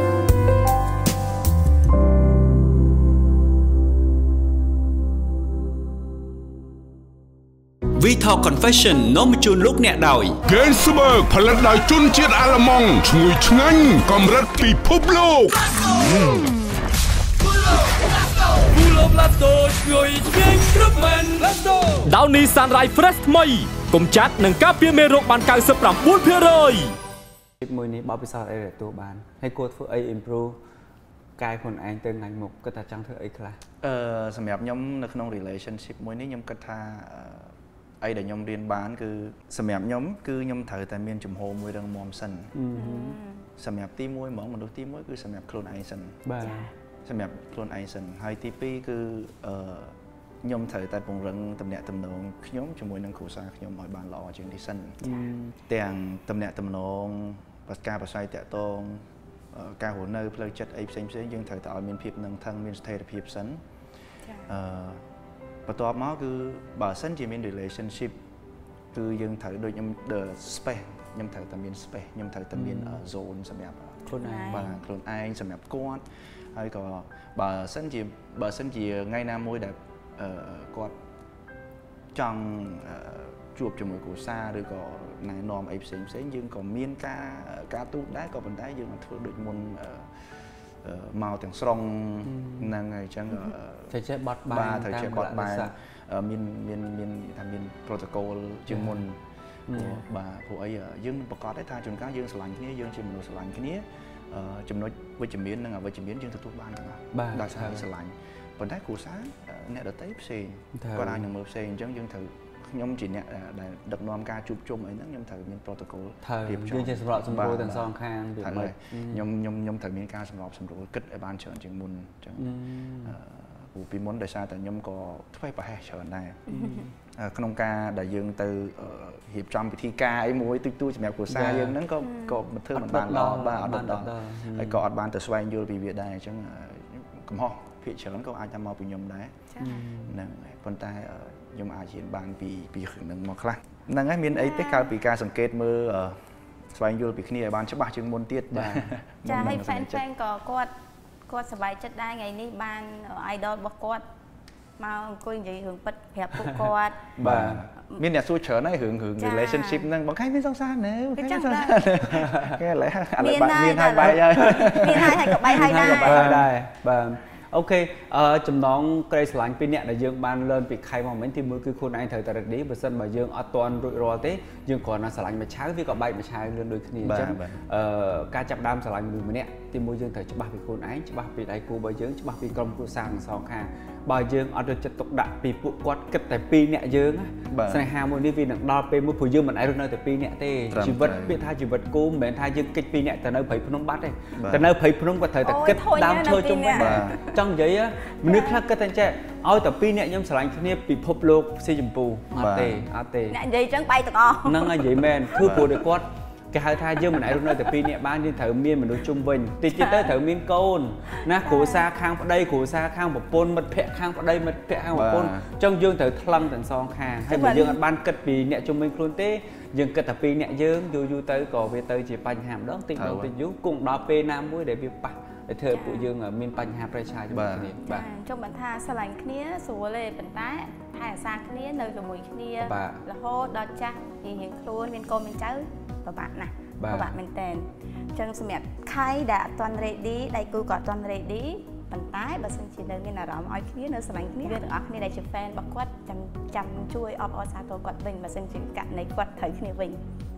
วีทอ confession น้องมาจูนลุกเนี่ยดอยเกนสเบิร์กผลิตโดยจุนเจียดอาลามองช่วยช่างกำรัดปีพบโลก Lasto ជួយឆ្ងាញ់គ្រប់មែន Lasto Downy Sunrise Fresh ថ្មីកុំចាត់នឹងការពារមេរោគបាន ninety-nine percent មួយនេះបបពិសោធន៍អីទទួលបានហើយគួរធ្វើអី improve កាយខ្លួនឯងទៅថ្ងៃមុខគាត់ថាចង់ធ្វើអីខ្លះអឺសម្រាប់ខ្ញុំនៅក្នុង relationship មួយនេះខ្ញុំគិតថាអីដែលខ្ញុំរៀនបានគឺសម្រាប់ខ្ញុំគឺខ្ញុំត្រូវតែមានជំហរមួយរឹងមាំសិនសម្រាប់ទីមួយហ្មងមនុស្សទីមួយគឺសម្រាប់ខ្លួនឯងសិនបាទសម្រាប់ខ្លួនឯងសិនហើយទីពីរគឺអឺខ្ញុំត្រូវតែពង្រឹងទំនាក់ទំនងខ្ញុំជាមួយនឹងគ្រួសារខ្ញុំឲ្យបានល្អជាងនេះសិនទាំងទំនាក់ទំនងការប្រស័យតាក់ទងការរស់នៅផ្លូវចិត្តអីផ្សេងផ្សេងយើងត្រូវតែឲ្យមានភាពនឹងថឹងមានស្ថិរភាពសិនអឺបន្ទាប់មកគឺបើសិនជាមាន relationship គឺយើងត្រូវដូចខ្ញុំ space ខ្ញុំត្រូវតែមាន space ខ្ញុំត្រូវតែមាន zone សម្រាប់ខ្លួនឯងបាទខ្លួនឯងសម្រាប់គាត់ហើយក៏បើសិនជាបើសិនជាថ្ងៃណាមួយដែលគាត់ចង់ជួបជាមួយគ្រួសារឬក៏ណែនាំអីផ្សេងផ្សេងយើងក៏មានការការទូតដែរក៏ប៉ុន្តែយើងធ្វើដូចមុនមកទាំងស្រុងហ្នឹងហើយអញ្ចឹងត្រូវចេះបត់បែនត្រូវចេះបត់បែនមានមានមានថាមាន protocol ជាងមុនបាទព្រោះអីយើងប្រកាសទេថាជួនកាលយើងស្រឡាញ់គ្នាយើងជាមនុស្សស្រឡាញ់គ្នាចំណុចវិជ្ជមាននិងអវិជ្ជមានយើងទទួលបានទាំងអស់ដោយសារស្រឡាញ់ប៉ុន្តែគ្រួសារអ្នកដទៃផ្សេងគាត់អាចនឹងមើលផ្សេងអញ្ចឹងយើងត្រូវខ្ញុំជាអ្នកដែលដឹកនាំការជួបជុំអីហ្នឹងខ្ញុំត្រូវមាន protocol រៀបចំយើងជាសម្រាប់សម្រួលទាំងសងខាងវាមិនខ្ញុំខ្ញុំខ្ញុំត្រូវមានការសម្របសម្រួលគិតឲ្យបានច្រើនជាងមុនអញ្ចឹងព្រោះពីមុនដោយសារតែខ្ញុំក៏ធ្វើប្រហែសច្រើនដែរក្នុងការដែលយើងទៅរៀបចំពិធីការអីមួយតិចតួចសម្រាប់គ្រួសារយើងហ្នឹងក៏ក៏មិនធ្វើមិនបានល្អបាទអត់ដល់ហើយក៏អត់បានទៅស្វែងយល់ពីវាដែរអញ្ចឹងកំហុសភាគច្រើនក៏អាចតាមមកពីខ្ញុំដែរហ្នឹងហើយប៉ុន្តែខ្ញុំអាចរៀនបានពីពីរឿងហ្នឹងមកខ្លះហ្នឹងហើយមានអីទេក្រៅពីការសង្កេតមើលស្វែងយល់ពីគ្នាឲ្យបានច្បាស់ជាងមុនទៀតបាទចាហើយហ្វេនហ្វេនក៏គាត់គាត់សប្បាយចិត្តដែរថ្ងៃនេះបាន idol របស់គាត់មកអង្គុយនិយាយរឿងពិតប្រាប់ពួកគាត់បាទមានអ្នកសួរច្រើនហើយរឿងរឿង relationship ហ្នឹងបងខែមានសង្សារនៅគេចឹងដែរគេឥឡូវឥឡូវបាក់មានហើយបែកហើយមានហើយហើយក៏បែកហើយដែរដែរបាទអូខេអឺចំណងក្រីស្រឡាញ់ពីអ្នកដែលយើងបានលឺពីខៃមកមិញទីមួយគឺខ្លួនឯងត្រូវតែ ready បើសិនបើយើងអត់ទាន់រួចរាល់ទេយើងគ្រាន់តែស្រឡាញ់មួយឆៅវាក៏បែកមួយឆៅលឿនដូចគ្នាអញ្ចឹងអឺការចាប់ដើមស្រឡាញ់មនុស្សម្នាក់ទីមួយយើងត្រូវច្បាស់ពីខ្លួនឯងច្បាស់ពីដៃគូរបស់យើងច្បាស់ពីក្រុមគ្រួសារទាំងសងខាងបើយើងអត់យកចិត្តទុកដាក់ពីពួកគាត់គិតតែពីរអ្នកយើងស្នេហាមួយនេះវានឹងដល់ពេលមួយព្រោះយើងមិនអាចរស់នៅតែពីរអ្នកទេជីវិតពាក្យថាជីវិតគូមិនមែនថាយើងគិតពីរអ្នកទៅនៅព្រៃភ្នំបាត់ទេទៅនៅព្រៃភ្នំក៏ត្រូវតែគិតដើមឈើជុំវិញចង់និយាយមនុស្សខ្លះគិតតែចេះឲ្យតែពីរអ្នកខ្ញុំស្រឡាញ់គ្នាពិភពលោកស៊ីចម្ពូអត់ទេអត់ទេអ្នកនិយាយចឹងបែកទាំងអស់ហ្នឹងហើយនិយាយមែនគឺព្រោះតែគាត់គេហៅថាយើងមិនអាចរស់នៅតែពីរនាក់បានយើងត្រូវមានមនុស្សជុំវិញតិចទៀតទៅត្រូវមានកូនណាគ្រួសារខាងប្តីគ្រួសារខាងប្រពន្ធមិត្តភ័ក្តិខាងប្តីមិត្តភ័ក្តិខាងប្រពន្ធអញ្ចឹងយើងត្រូវថ្លឹងទាំងសងខាងហើយបើយើងអត់បានគិតពីអ្នកជុំវិញខ្លួនទេយើងគិតតែពីរនាក់យើងយូរយូរទៅក៏វាទៅជាបញ្ហាម្ដងតិចទៅតិចយូរគង់ដល់ពេលណាមួយដែលវាប៉ះđểធ្វើពួកយើងមានបញ្ហាប្រឆាយជាមួយគ្នាបាទចង់បានថាស្រឡាញ់គ្នាស្រួលទេប៉ុន្តែថែរក្សាគ្នានៅជាមួយគ្នារហូតដល់ចាស់រៀងខ្លួនមានកូនមានចៅពិបាកណាស់ពិបាកមែនតើអញ្ចឹងសម្រាប់ខៃដែលអត់ទាន់ ready ដៃគូក៏អត់ទាន់ ready ប៉ុន្តែបើសិនជានៅមានអារម្មណ៍ឲ្យគ្នានៅស្រឡាញ់គ្នាយើងទាំងអស់គ្នាដែលជា fan របស់គាត់ចាំចាំជួយអបអរសាទរគាត់វិញបើសិនជាករណីគាត់ត្រូវគ្នាវិញ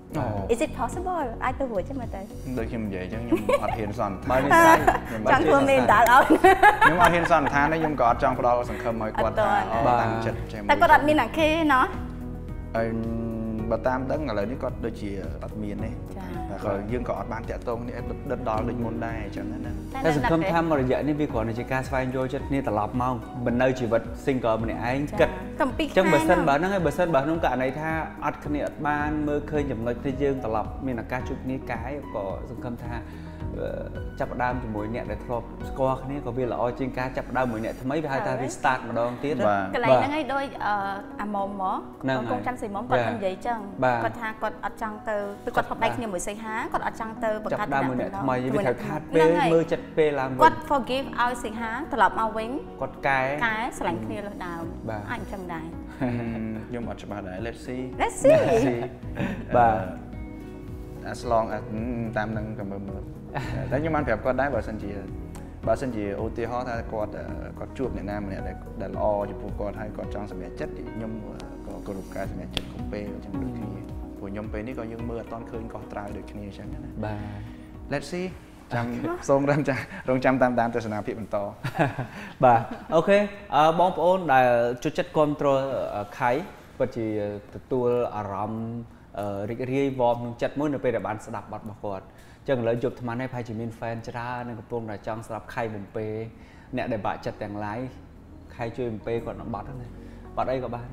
Is it possible អាចទៅរួចទេមើលទៅដូចខ្ញុំនិយាយអញ្ចឹងខ្ញុំអត់ហ៊ានសន្និដ្ឋានចង់ធ្វើមានដាល់ឲ្យខ្ញុំអត់ហ៊ានសន្និដ្ឋានទេខ្ញុំក៏អត់ចង់ផ្ដល់សង្ឃឹមឲ្យគាត់ថាតាំងចិត្តចេះតែគាត់អត់មានអាគេណោះហើយបើតាមដឹងឥឡូវនេះគាត់ដូចជាអត់មានទេក៏យើងក៏អត់បានតាក់ទងគ្នាដិតដល់ដូចមុនដែរអញ្ចឹងណាតែសង្ឃឹមថាមួយរយៈនេះវាគ្រាន់តែជាការស្វែងយល់ចិត្តគ្នាត្រឡប់មកមិននៅជីវិត single ម្នាក់ឯងគិតអញ្ចឹងបើសិនបើហ្នឹងហើយបើសិនបើក្នុងករណីថាអត់គ្នាអត់បានមើលឃើញចំណុចที่យើងត្រឡប់មានឱកាសជួបគ្នាកាយក៏សង្ឃឹមថាចាប់ផ្ដើមជាមួយអ្នកដែលធ្លាប់ស្គាល់គ្នាក៏វាល្អជាងការចាប់ផ្ដើមមួយអ្នកថ្មីវាហៅថា restart ម្ដងទៀតកន្លែងហ្នឹងឯងដូចអាមុំមកកូនចាំសៃមុំគាត់និយាយចឹងគាត់ថាគាត់អត់ចង់ទៅគឺគាត់ធ្លាប់ដៃគ្នាមួយសៃហាគាត់អត់ចង់ទៅបង្កើតតាមមួយអ្នកថ្មីវាត្រូវខាតពេលមើលចិត្តពេលឡើងវិញគាត់ forgive ឲ្យសៃហាត្រឡប់មកវិញគាត់កែកែស្រឡាញ់គ្នាលើដើមអាចអញ្ចឹងដែរខ្ញុំអត់ច្បាស់ដែរ let's see let's see បាទ as long as តាមនឹងក៏មើលមើលតែខ្ញុំបានប្រាប់គាត់ដែរបើសិនជា bà xin chỉ ô tiêu hóa thay quạt quạt chuột này nam này để để lo cho phụ quạt hay quạt trong sản phẩm chất thì nhom có có lục cái sản phẩm chất của pe trong được kia của nhom pe ní có những mưa toàn khơi có trai được kia chẳng hạn này let's see trăm song rong trăm rong trăm tam tam từ sân phía bên to bà ok bóng ôn là chút chất control khai và chỉตัวอารมณ์ริกรีวอร์มจัดมื้อในเป็นแบบอันสดับบัดมาก่อนจังเลยจบทำให้ไพ่จิมินแฟนจ้าในกระโปรงแต่จังสลับไข่บุ๋มเปเนี่ยได้บาดจัดแต่งไล่ไข่ช่วยบุ๋มเปก่อนน้องบัดนั่นเลยบัดไอ้กับบ้าน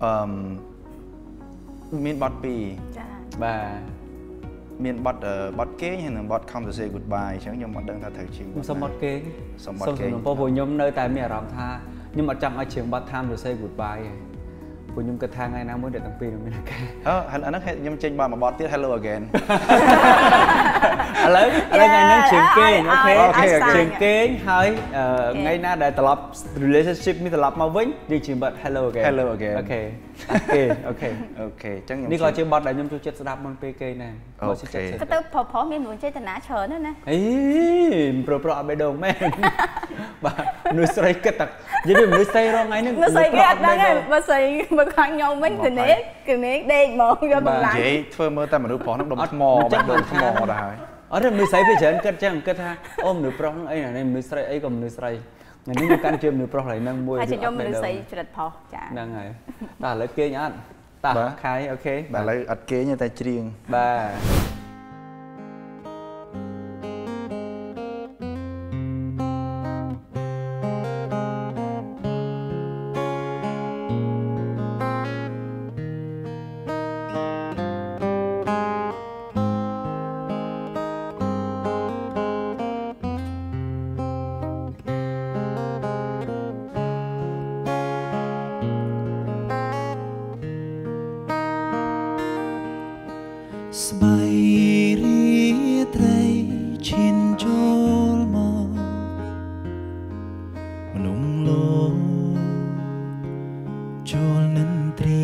มินบัดปี bà មានបត់បត់គេហើយនឹងបត់ come to say goodbye អញ្ចឹងខ្ញុំអត់ដឹងថាត្រូវជិះសុំបត់គេសុំបត់គេព្រោះខ្ញុំនៅតែមានអារម្មណ៍ថាខ្ញុំអត់ចង់ឲ្យជិះបត់ time to say goodbye ព្រោះខ្ញុំគិតថាថ្ងៃណាមួយដែលទាំងពីរមានការអឺអាហ្នឹងខ្ញុំចេញបត់មួយបត់ទៀត hello again ឥឡូវឥឡូវថ្ងៃនេះជិះគេអូខេជិះគេហើយថ្ងៃណាដែលត្រឡប់ relationship មានត្រឡប់មកវិញយើងជិះបត់ hello again hello again អូខេអូខេអូខេអូខេអញ្ចឹងខ្ញុំនេះក៏ជាបត់ដែលខ្ញុំចូលចិត្តស្ដាប់មុនពេលគេដែរអូខេក៏ទៅប្រុសប្រុសមានមនុស្សចេតនាច្រើនណាស់ណាអីប្រុសប្រុសអត់បេះដូងមែនបាទមនុស្សស្រីគិតតែនិយាយមនុស្សស្រីរងថ្ងៃនេះមនុស្សស្រីគេអត់ដឹងទេបើស្រីមើលខាងខ្ញុំវិញទៅនេះគឺនេះដេកហ្មងយកតម្លៃនិយាយធ្វើមើលតែមនុស្សប្រុសហ្នឹងដុំថ្មបាត់ដុំថ្មដែរអត់ទេមនុស្សស្រីពេលច្រើនគិតចឹងគិតថាអូមនុស្សប្រុសហ្នឹងអីណាមនុស្សស្រីអីក៏មនុស្សស្រីថ្ងៃនេះខ្ញុំកាន់ជើងមនុស្សប្រុសហើយនឹងមួយហើយខ្ញុំមនុស្សស្រីច្រិតប្រុសចាហ្នឹងហើយតែឥឡូវគេងអត់តាខៃអូខេបាទឥឡូវអត់គេងតែច្រៀងបាទស្បៃរីត្រីឈានចូលមកមនុស្សលោកចូលនិនទ្រា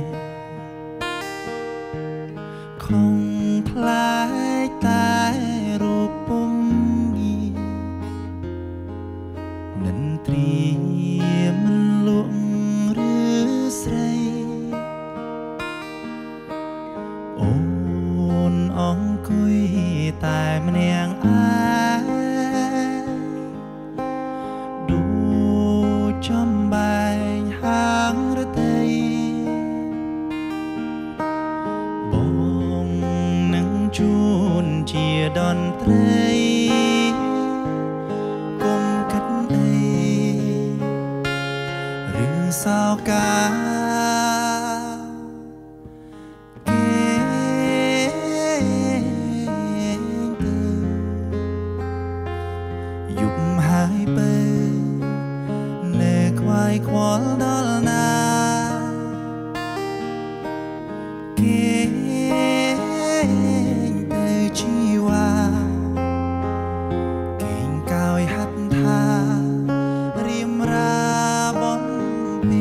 ខំផ្លែកតែរូបពុំងារនិនទ្រាមិនលក់ឬស្រីអូអង្គុយតែម្នាក់ឯងដូចចំបែងហាងរទេយបងនឹងជួនជាតន្ត្រីគុំគិតអីរឿងសោកាខ្វល់ដល់ណាគេទៅជីវ៉ាគេកោយហាត់ថារៀមរាបំពេ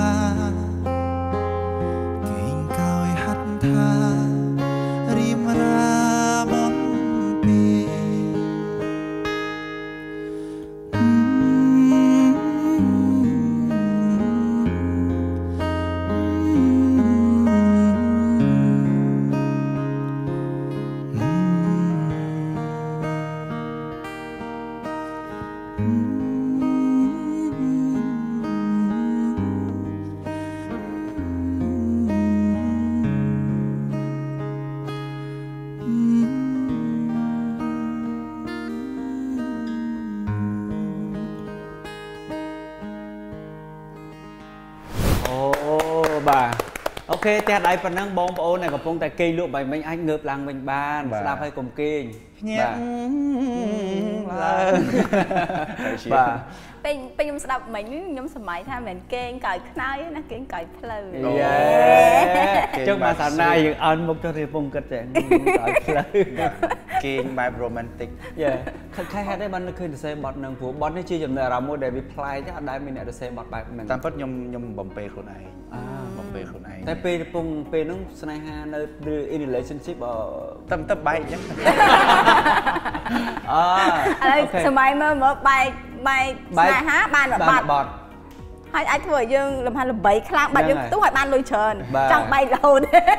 រៀមរាแต่ได้ปนังบองโอนเนี่ยกับพงแต่เกย์ลูกใบไม้ไอ้เงือบลังเป็นบ้านสลับให้กลมเกย์เนี่ยบ้าเป็นเป็นยมสลับเหมือนยมสมัยท่าเหมือนเกย์ไก่ขน้อยนะเกย์ไก่เพลย์จังมาสานนายอย่างอันมุกจะเรียบปงกระแจงไก่เพลย์เกย์แบบโรแมนติกเย่ใครๆได้บันคือจะเซบอทหนึ่งผัวบอทนี่ชื่อจำเนราโมเดวิพลายจะได้มีเนี่ยจะเซบอทแบบตามพัดยมยมบอมเป้คนไหนบอมเป้คนไหนแต่เป้ปงเป้น้องสไนฮาในอินดิเลชั่นชิพตั้มตั้มใบยังอะไรสมัยเมื่อเมื่อใบใบสไนฮาบานแบบบอทให้ไอ้ถั่วยังลำพันลำใบคลางบัดยังตู้หอยบานลอยเชิญจังใบเราเด้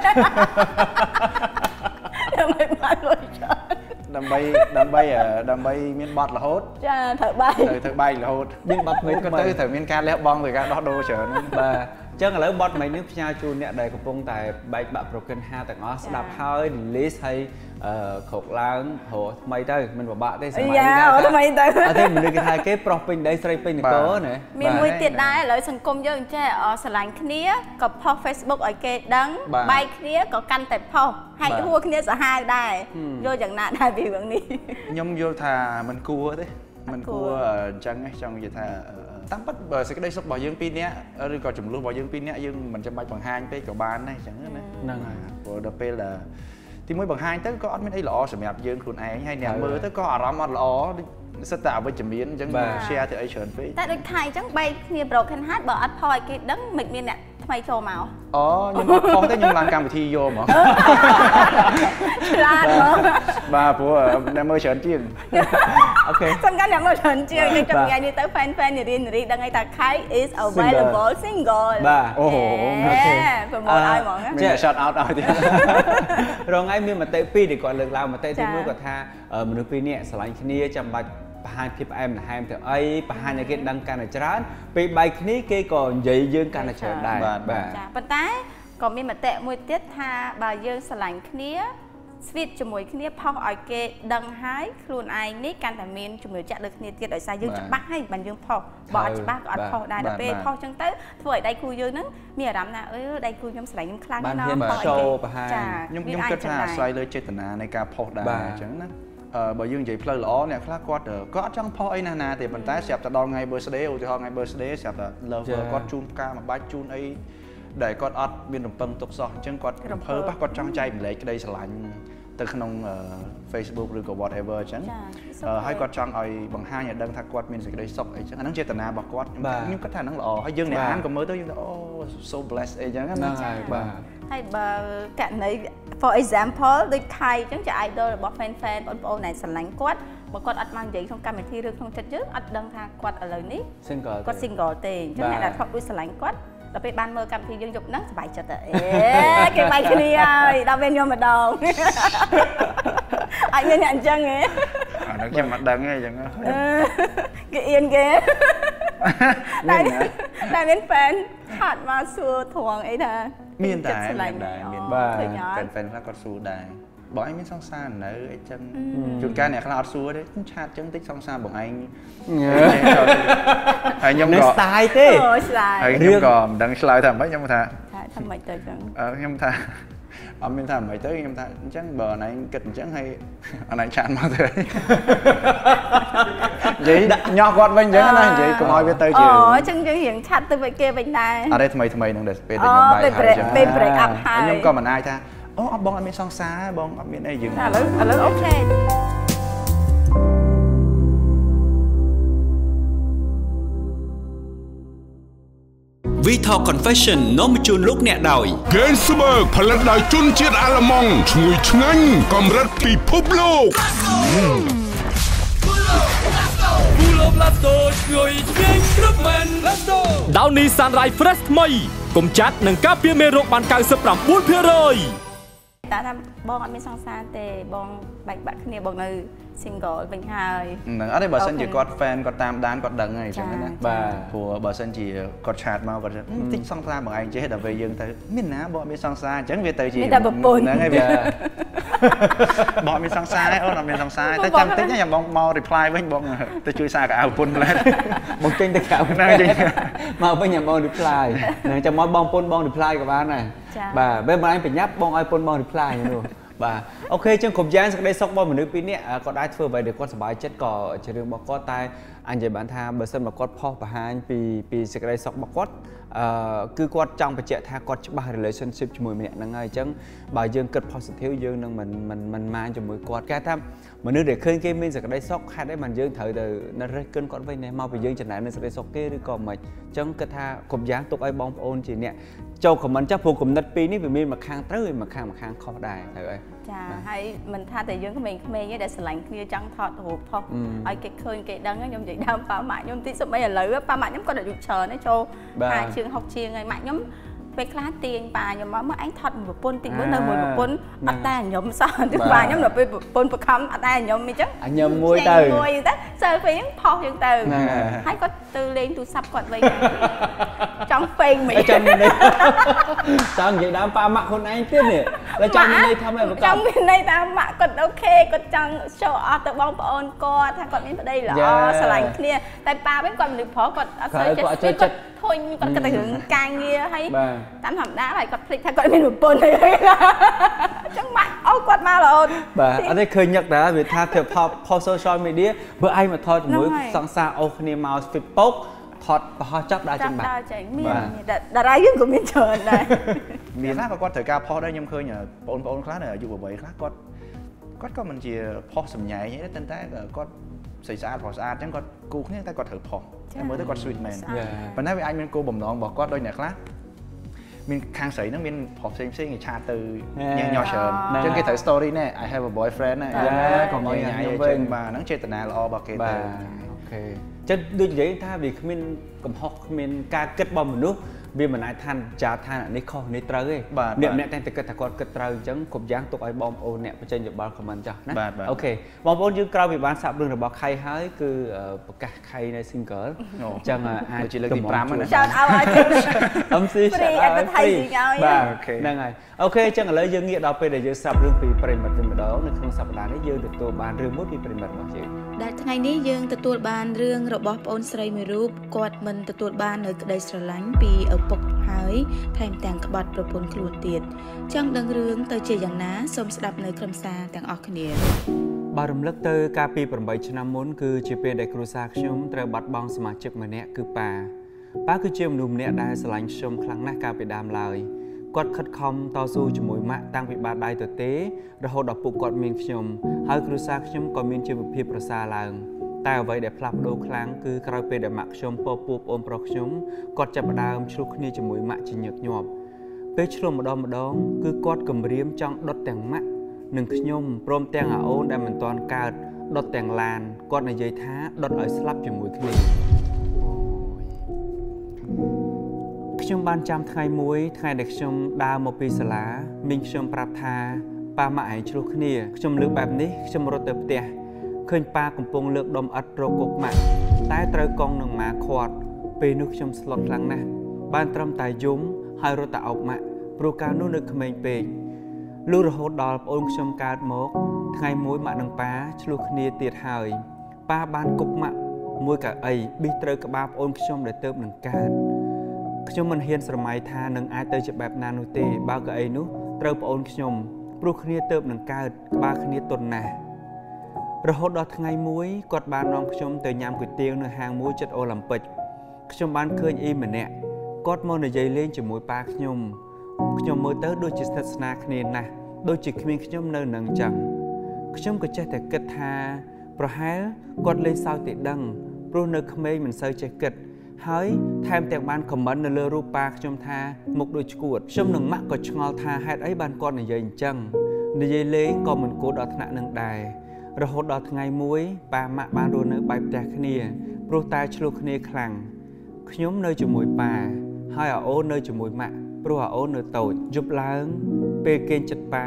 ทำไมบานลอยเชิญดำใบดำใบอ่ะดำใบเมียนบอดละโหดจ้าเถอะใบเถอะเถอะใบละโหดยิ่งบอดไม่ก็ตื้อเถอะเมียนการแล้วบองเลยการดอโดเฉินบ่จังแล้วบอดไม่นึกพญาจูนเนี่ยได้กระปงแต่ใบแบบโปรเกนฮาแต่งอสดับเฮ้ยดิลิสให้ขกล้างโหไม่ได้มันบอกบ้าได้สมัยนี้นะทำไมได้อาทิตย์มันเลยกินไทยเก็บปลอกเป็นได้ใส่เป็นเก๋อเนี่ยมีมวยติดได้เลยสังคมเยอะแจ้สลายคเนี้ยกับพอเฟซบุ๊กไอเกดดังใบคเนี้ยก็กันแต่พอให้หัวคเนี้ยจะหายได้โยอย่างน่าได้แบบนี้ยมโยธามันกลัวเด้มันกลัวจังไงจังโยธาตั้งปัดเบอร์สก็ได้สบ่อยืงปีนี้หรือก็จุ่มลูกบ่อยืงปีนี้ยืงมันจะใบbằng haiไปกับบ้านได้chẳng nữa nè rồi đợt pe là thì mới bằng hai tới có anh mới thấy lọ sầm nhạtยืงคุณไอ้ให้เนี่ยมือtới cóอาร์มอัดลอสตาร์ไปจุ่มยืนจังแชร์ที่ไอเฉินไปแต่โดยไทยจังใบเนี่ยโปรแคนฮัทบอกอัดพอยกิดังมิดมินเนี่ยทำไมโชว์เมาอ๋อยังพอได้ยังรังการไปทีโยมเหรอลาดเหรอบ้าผัวในมือเฉินจิ้งโอเคสำคัญอย่างมือเฉินจิ้งในจังไงนี่เต้าแฟนแฟนนี่เรียนนี่ดังไงแต่ใคร is available single บ้าโอ้โหโอเคผมบอกไอ้หมอนะจะช็อตเอาเอาดิรองไอ้มีมาเตะปีดีก่อนเลิกเรามาเตะที่มือกับท่าเออมนุษย์ปีเนี่ยสลายคณีจำบัดประหารพิบแอมนะแฮมแต่ไอ้ประหารอย่างเงี้ยดังการในจานไปใบคณีเกย์ก่อนใหญ่ยืนการในเชิญได้บ้าปัจจัยก็มีมาเตะมวยเตี้ยท่าบายืนสลายคณีสวิตจมูกคณีพอไอเกย์ดังหายครูนไอ้นี่การแต่เมนจมูกจะเลิกคณีเตี้ยโดยสายยืนจะบักให้มันยืนพอบอดจะบักก็อัดพอได้แต่เป็นพอจังเต้ถ้วยได้คุยยืนนั้นมีอะไรนะเออได้คุยยำสลายยำคลางแน่นอนพอไอเกย์ยำยำกระชากใส่เลยเจตนาในการพอได้จังนั้นบ่យើងនិយាយផ្លូវល្អអ្នកខ្លះគាត់គាត់ចង់ផុសអីណាណាទេប៉ុន្តែស្រាប់តែដល់ថ្ងៃ birthday ឧទាហរណ៍ថ្ងៃ birthday ស្រាប់តែ lover គាត់ជូនផ្កាមួយបាច់ជូនអីដែលគាត់អត់មានរំពឹងទុកសោះអញ្ចឹងគាត់រំភើបគាត់ចង់ចែកម្លែកក្តីស្រឡាញ់ទៅក្នុង Facebook ឬក៏ whatever អញ្ចឹងហើយគាត់ចង់ឲ្យបង្ហាញឲ្យដឹងថាគាត់មានសេចក្តីសុខអីចឹងអាហ្នឹងចេតនារបស់គាត់ខ្ញុំគិតថាហ្នឹងល្អហើយយើងអ្នកអានក៏មើលទៅយើងថាអូ so blessed អីចឹងណាបាទហើយបើករណី for example ដូចខៃចឹងជា idol របស់ fan fan បងប្អូនណែស្រឡាញ់គាត់បើគាត់អត់មកនិយាយក្នុងកម្មវិធីឬក្នុងចិត្តយើងអត់ដឹងថាគាត់ឥឡូវនេះ single គាត់ single ទេអញ្ចឹងអ្នកដែលថតដូចស្រឡាញ់គាត់ដល់ពេលបានមើលកម្មវិធីយើងយប់ហ្នឹងសប្បាយចិត្តអេគេបាយគ្នាហើយដល់ពេលខ្ញុំម្ដងអត់មានអ្នកអញ្ចឹងទេអានោះខ្ញុំមិនដឹងទេអញ្ចឹងគេអៀនគេតែតែមាន fan ថតមកសួរធងអីថាមានតែមានដែរមានបាទ fan fan ខ្លះគាត់សួរដែរបងឯងមានសង្សារនៅអីចឹងជួនកាលអ្នកខ្លះអត់សួរទេឆាតចឹងតិចសង្សារបងឯងហើយខ្ញុំក៏ style ទេអូ style ហើយខ្ញុំក៏មិនដឹងឆ្លើយថាម៉េចខ្ញុំថាថាម៉េចទៅចឹងខ្ញុំថាអត់មានថាម៉េចទៅខ្ញុំថាអញ្ចឹងបើអនឯងគិតអញ្ចឹងហើយអនឯងឆាតមកទៅនិយាយញ៉ោះគាត់វិញអញ្ចឹងណានិយាយកុំឲ្យវាទៅជាអូអញ្ចឹងយើងរៀងឆាត់ទៅវិញគេវិញដែរអត់ទេថ្មីថ្មីហ្នឹងដែលពេលតែខ្ញុំបាយហើយអញ្ចឹងពេល break up ហើយខ្ញុំក៏មិនអាចថាអូអត់បងអត់មានសង្សារបងអត់មានអីយើងឥឡូវឥឡូវអូខេវីថ Confession នាំជូនលោកអ្នកដោយ Gainsberg ផលិតដោយជនជាតិអាល្លឺម៉ង់ឈ្ងុយឆ្ងាញ់កម្រិតពិភពលោក Pulo Blasto ឈ្ងុយឆ្ងាញ់គ្រប់មែន Blasto Downy Sunrise Fresh ថ្មីកុំចាត់នឹងការពារមេរោគបាន ninety-nine% តែថាបងអត់មានសង្សារទេបងបែកបាក់គ្នាបងនៅ single វិញហើយហ្នឹងអត់ទេបើសិនជាគាត់ fan គាត់តាមដានគាត់ដឹងហើយអញ្ចឹងណាបាទព្រោះបើសិនជាគាត់ឆាតមកគាត់តិចសង្សារបងឯងចេះដល់ពេលយើងទៅមានណាបងមានសង្សារអញ្ចឹងវាទៅជាហ្នឹងហើយវាបងមានសង្សារហើយអូនអត់មានសង្សារតែចាំតិចខ្ញុំបងមក reply វិញបងទៅជួយសារកៅអៅពុនម្លេះបងចេញទៅក្រៅហ្នឹងមកវិញខ្ញុំបង reply ហ្នឹងចាំមកបងពុនបង reply ក៏បានដែរបាទពេលបងឯងប្រញាប់បងឲ្យពុនបង reply នោះបាទអូខេចឹងគ្រប់យ៉ាងសេចក្តីសុខរបស់មនុស្សពីរនាក់គាត់អាចធ្វើអ្វីដែលគាត់សប្បាយចិត្តក៏ជារឿងរបស់គាត់តែអញនិយាយបានថាបើសិនមកគាត់ផុសបង្ហាញពីពីសេចក្តីសុខរបស់គាត់អឺគឺគាត់ចង់បញ្ជាក់ថាគាត់ច្បាស់ relationship ជាមួយម្នាក់ហ្នឹងហើយអញ្ចឹងបើយើងគិត positive យើងនឹងមិនមិនមិនម៉ានជាមួយគាត់គេថាមនុស្សដែលឃើញគេមានសេចក្តីសុខហេតុអីបានយើងត្រូវទៅនៅរិះគន់គាត់វិញដែរមកពីយើងចំណែននៅសេចក្តីសុខគេឬក៏មិនអញ្ចឹងគិតថាគ្រប់យ៉ាងទុកឲ្យបងប្អូនជាអ្នកចូល comment ចាស់ព្រោះគំនិតពីរនេះវាមានមួយខាងត្រូវហើយមួយខាងមួយខាងខុសដែរត្រូវហើយចាហើយមិនថាតែយើងក្មេងៗទេដែលស្រឡាញ់គ្នាចង់ថតរូបផុសឲ្យគេឃើញគេដឹងខ្ញុំនិយាយដើមប៉ាម៉ាក់ខ្ញុំតិចស្បីឥឡូវប៉ាម៉ាក់ខ្ញុំគាត់អាយុច្រើនណាចូលហាជើងហុកជាងហើយម៉ាក់ខ្ញុំពេលខ្លះទាញប៉ាខ្ញុំមកមើលអញថតមួយប្រពន្ធតិចមើលនៅមួយប្រពន្ធអត់តែខ្ញុំសោះទៅប៉ាខ្ញុំដល់ពេលប្រពន្ធបខំអត់តែខ្ញុំអញ្ចឹងអញខ្ញុំមួយទៅមួយទៅ selfie ហ្នឹងផុសយើងទៅហើយគាត់ទៅលេងទូរស័ព្ទគាត់វិញចង់ពេងមិញចង់មានចង់និយាយដើមប៉ាម៉ាក់ខ្លួនឯងទៀតនេះแล้วចង់មានន័យថាម៉េចចង់មានន័យថាម៉ាក់គាត់អូខេគាត់ចង់ show off ទៅបងប្អូនគាត់ថាគាត់មានប្តីល្អស្រឡាញ់គ្នាតែប៉ាវិញគាត់មនុស្សប្រុសគាត់អត់សូវចិត្តធុញគាត់គិតតែរឿងការងារហើយតាមធម្មតាហើយគាត់ភ្លេចថាគាត់មានប្រពន្ធហើយអញ្ចឹងម៉ាក់អូគាត់មករហូតបាទអត់ទេឃើញញឹកដែរវាថាធ្វើ post social media បើឯងមកថតជាមួយសង្សារអូសគ្នាមក Facebook ថតបោះចាប់ដើរចេញបាត់ដើរចេញមានតារាយើងក៏មានច្រើនដែរមានណាក៏គាត់ត្រូវការផុសដែរខ្ញុំឃើញបងប្អូនខ្លះនៅអាយុប្រវ័យខ្លះគាត់គាត់ក៏មិនជាផុសសម្ញែងទេតែតែគាត់ស្អាតស្អាតផុសស្អាតអញ្ចឹងគាត់គូគ្នាតែគាត់ត្រូវផុសតែមើលទៅគាត់ sweet man ប៉ុន្តែវាអាចមានគោលបំណងរបស់គាត់ដូចអ្នកខ្លះមានខាងស្រីហ្នឹងមានប្រុសផ្សេងផ្សេងគេឆាតទៅញ៉ាំញ៉ោច្រើនអញ្ចឹងគេត្រូវ story ណែ I have a boyfriend ណាក៏មកញ៉ាំខ្ញុំវិញបាទហ្នឹងចេតនាល្អរបស់គេទៅអូខេចឹងដូចនិយាយថាវាគ្មានកំហុសគ្មានការគិតរបស់មនុស្សវាមិនអាចថាចាថានេះខុសនេះត្រូវទេអ្នកអ្នកតែតែគិតថាគាត់គិតត្រូវអញ្ចឹងគ្រប់យ៉ាងទុកឲ្យបងប្អូនអ្នកបញ្ចេញយោបល់ comment ចាស់ណាអូខេបងប្អូនយើងក្រោយពីបានសាប់រឿងរបស់ខៃហើយគឺប្រកាសខៃនៅ single អញ្ចឹងអាចជាលើកទី5ហ្នឹងចោតឲ្យឲ្យ em xê free advertising ឲ្យបាទហ្នឹងហើយអូខេអញ្ចឹងឥឡូវយើងងាកដល់ពេលដែលយើងសាប់រឿងពីប្រិមិត្តវិញម្ដងនៅក្នុងសប្តាហ៍នេះយើងទទួលបានរឿងមួយពីប្រិមិត្តរបស់យើងដែលថ្ងៃនេះយើងទទួលបានរឿងរបស់ប្អូនស្រីមួយរូបគាត់មិនទទួលបាននៅក្តីស្រឡាញ់ពីឪពុកហើយថែមទាំងក្បត់ប្រពន្ធខ្លួនទៀតចង់ដឹងរឿងទៅជាយ៉ាងណាសូមស្ដាប់នៅក្រុមសារទាំងអស់គ្នាបាទរំលឹកទៅកាលពី8ឆ្នាំមុនគឺជាពេលដែលគ្រួសារខ្ញុំត្រូវបាត់បង់សមាជិកម្នាក់គឺប៉ាប៉ាគឺជាមនុស្សម្នាក់ដែលស្រឡាញ់ខ្ញុំខ្លាំងណាស់កាលពីដើមឡើយគាត់ខិតខំតស៊ូជាមួយម៉ាក់តាំងពីបាតដៃទទេរហូតដល់ពួកគាត់មានខ្ញុំហើយគ្រួសារខ្ញុំក៏មានជីវភាពប្រសើរឡើងតែអ្វីដែលផ្លាស់ប្ដូរខ្លាំងគឺក្រោយពេលដែលម៉ាក់ខ្ញុំពពោះប្អូនប្រុសខ្ញុំគាត់ចាប់ផ្ដើមឆ្លោះគ្នាជាមួយម៉ាក់ជាញឹកញាប់ពេលឆ្លោះម្ដងម្ដងគឺគាត់គំរាមចង់ដុតទាំងម៉ាក់និងខ្ញុំព្រមទាំងអាអូនដែលមិនទាន់កើតដុតទាំងឡានគាត់និយាយថាដុតឲ្យស្លាប់ជាមួយគ្នាខ្ញុំបានចាំថ្ងៃមួយថ្ងៃដែលខ្ញុំដើរមកពីសាលាមីងខ្ញុំប្រាប់ថាប៉ាម៉ាក់ឯងឆ្លោះគ្នាខ្ញុំលើកបែបនេះខ្ញុំរត់ទៅផ្ទះឃើញប៉ាកំពុងលើកដុំឥដ្ឋរកគុកម៉ាក់តែត្រូវកង់នឹងម៉ាខាត់ពេលនោះខ្ញុំស្លុតខ្លាំងណាស់បានត្រឹមតែយំហើយរត់ទៅអោបម៉ាក់ព្រោះកាលនោះនៅក្មេងពេកលុះរហូតដល់ប្អូនខ្ញុំកើតមកថ្ងៃមួយម៉ាក់និងប៉ាឆ្លោះគ្នាទៀតហើយប៉ាបានគប់ម៉ាក់មួយកៅអីប៊ីត្រូវក្បាលប្អូនខ្ញុំដែលទៅនឹងកើតខ្ញុំមិនហ៊ានស្រមៃថានឹងអាចទៅជាបែបណានោះទេបើកៅអីនោះត្រូវប្អូនខ្ញុំព្រោះគ្នាទៅនឹងកើតក្បាលគ្នាទន់ណាស់រហូតដល់ថ្ងៃមួយគាត់បាននាំខ្ញុំទៅញ៉ាំគុយទាវនៅហាងមួយជិតអូឡ িম্প ិកខ្ញុំបានឃើញអ៊ីម្នាក់គាត់មកនិយាយលេងជាមួយប៉ាខ្ញុំខ្ញុំមើលទៅដូចជាស្និទ្ធស្នាលគ្នាណាស់ដូចជាគ្មានខ្ញុំនៅនឹងចឹងខ្ញុំក៏ចេះតែគិតថាប្រហែលគាត់លេងសើចទេដឹងព្រោះនៅក្មេងមិនសូវចេះគិតហើយថែមទាំងបានខមមិននៅលើរូបប៉ាខ្ញុំថាមុខដូចឈួតខ្ញុំនិងម៉ាក់ក៏ឆ្ងល់ថាហេតុអីបានគាត់និយាយអញ្ចឹងនិយាយលេងក៏មិនគួរដល់ថ្នាក់នឹងដែររហូតដល់ថ្ងៃមួយប៉ាម៉ាក់បានរស់នៅបែបផ្ទះគ្នាព្រោះតែឆ្លោះគ្នាខ្លាំងខ្ញុំនៅជាមួយប៉ាហើយអាអូននៅជាមួយម៉ាក់ព្រោះអាអូននៅតូចយប់ឡើងពេលគេងចិត្តប៉ា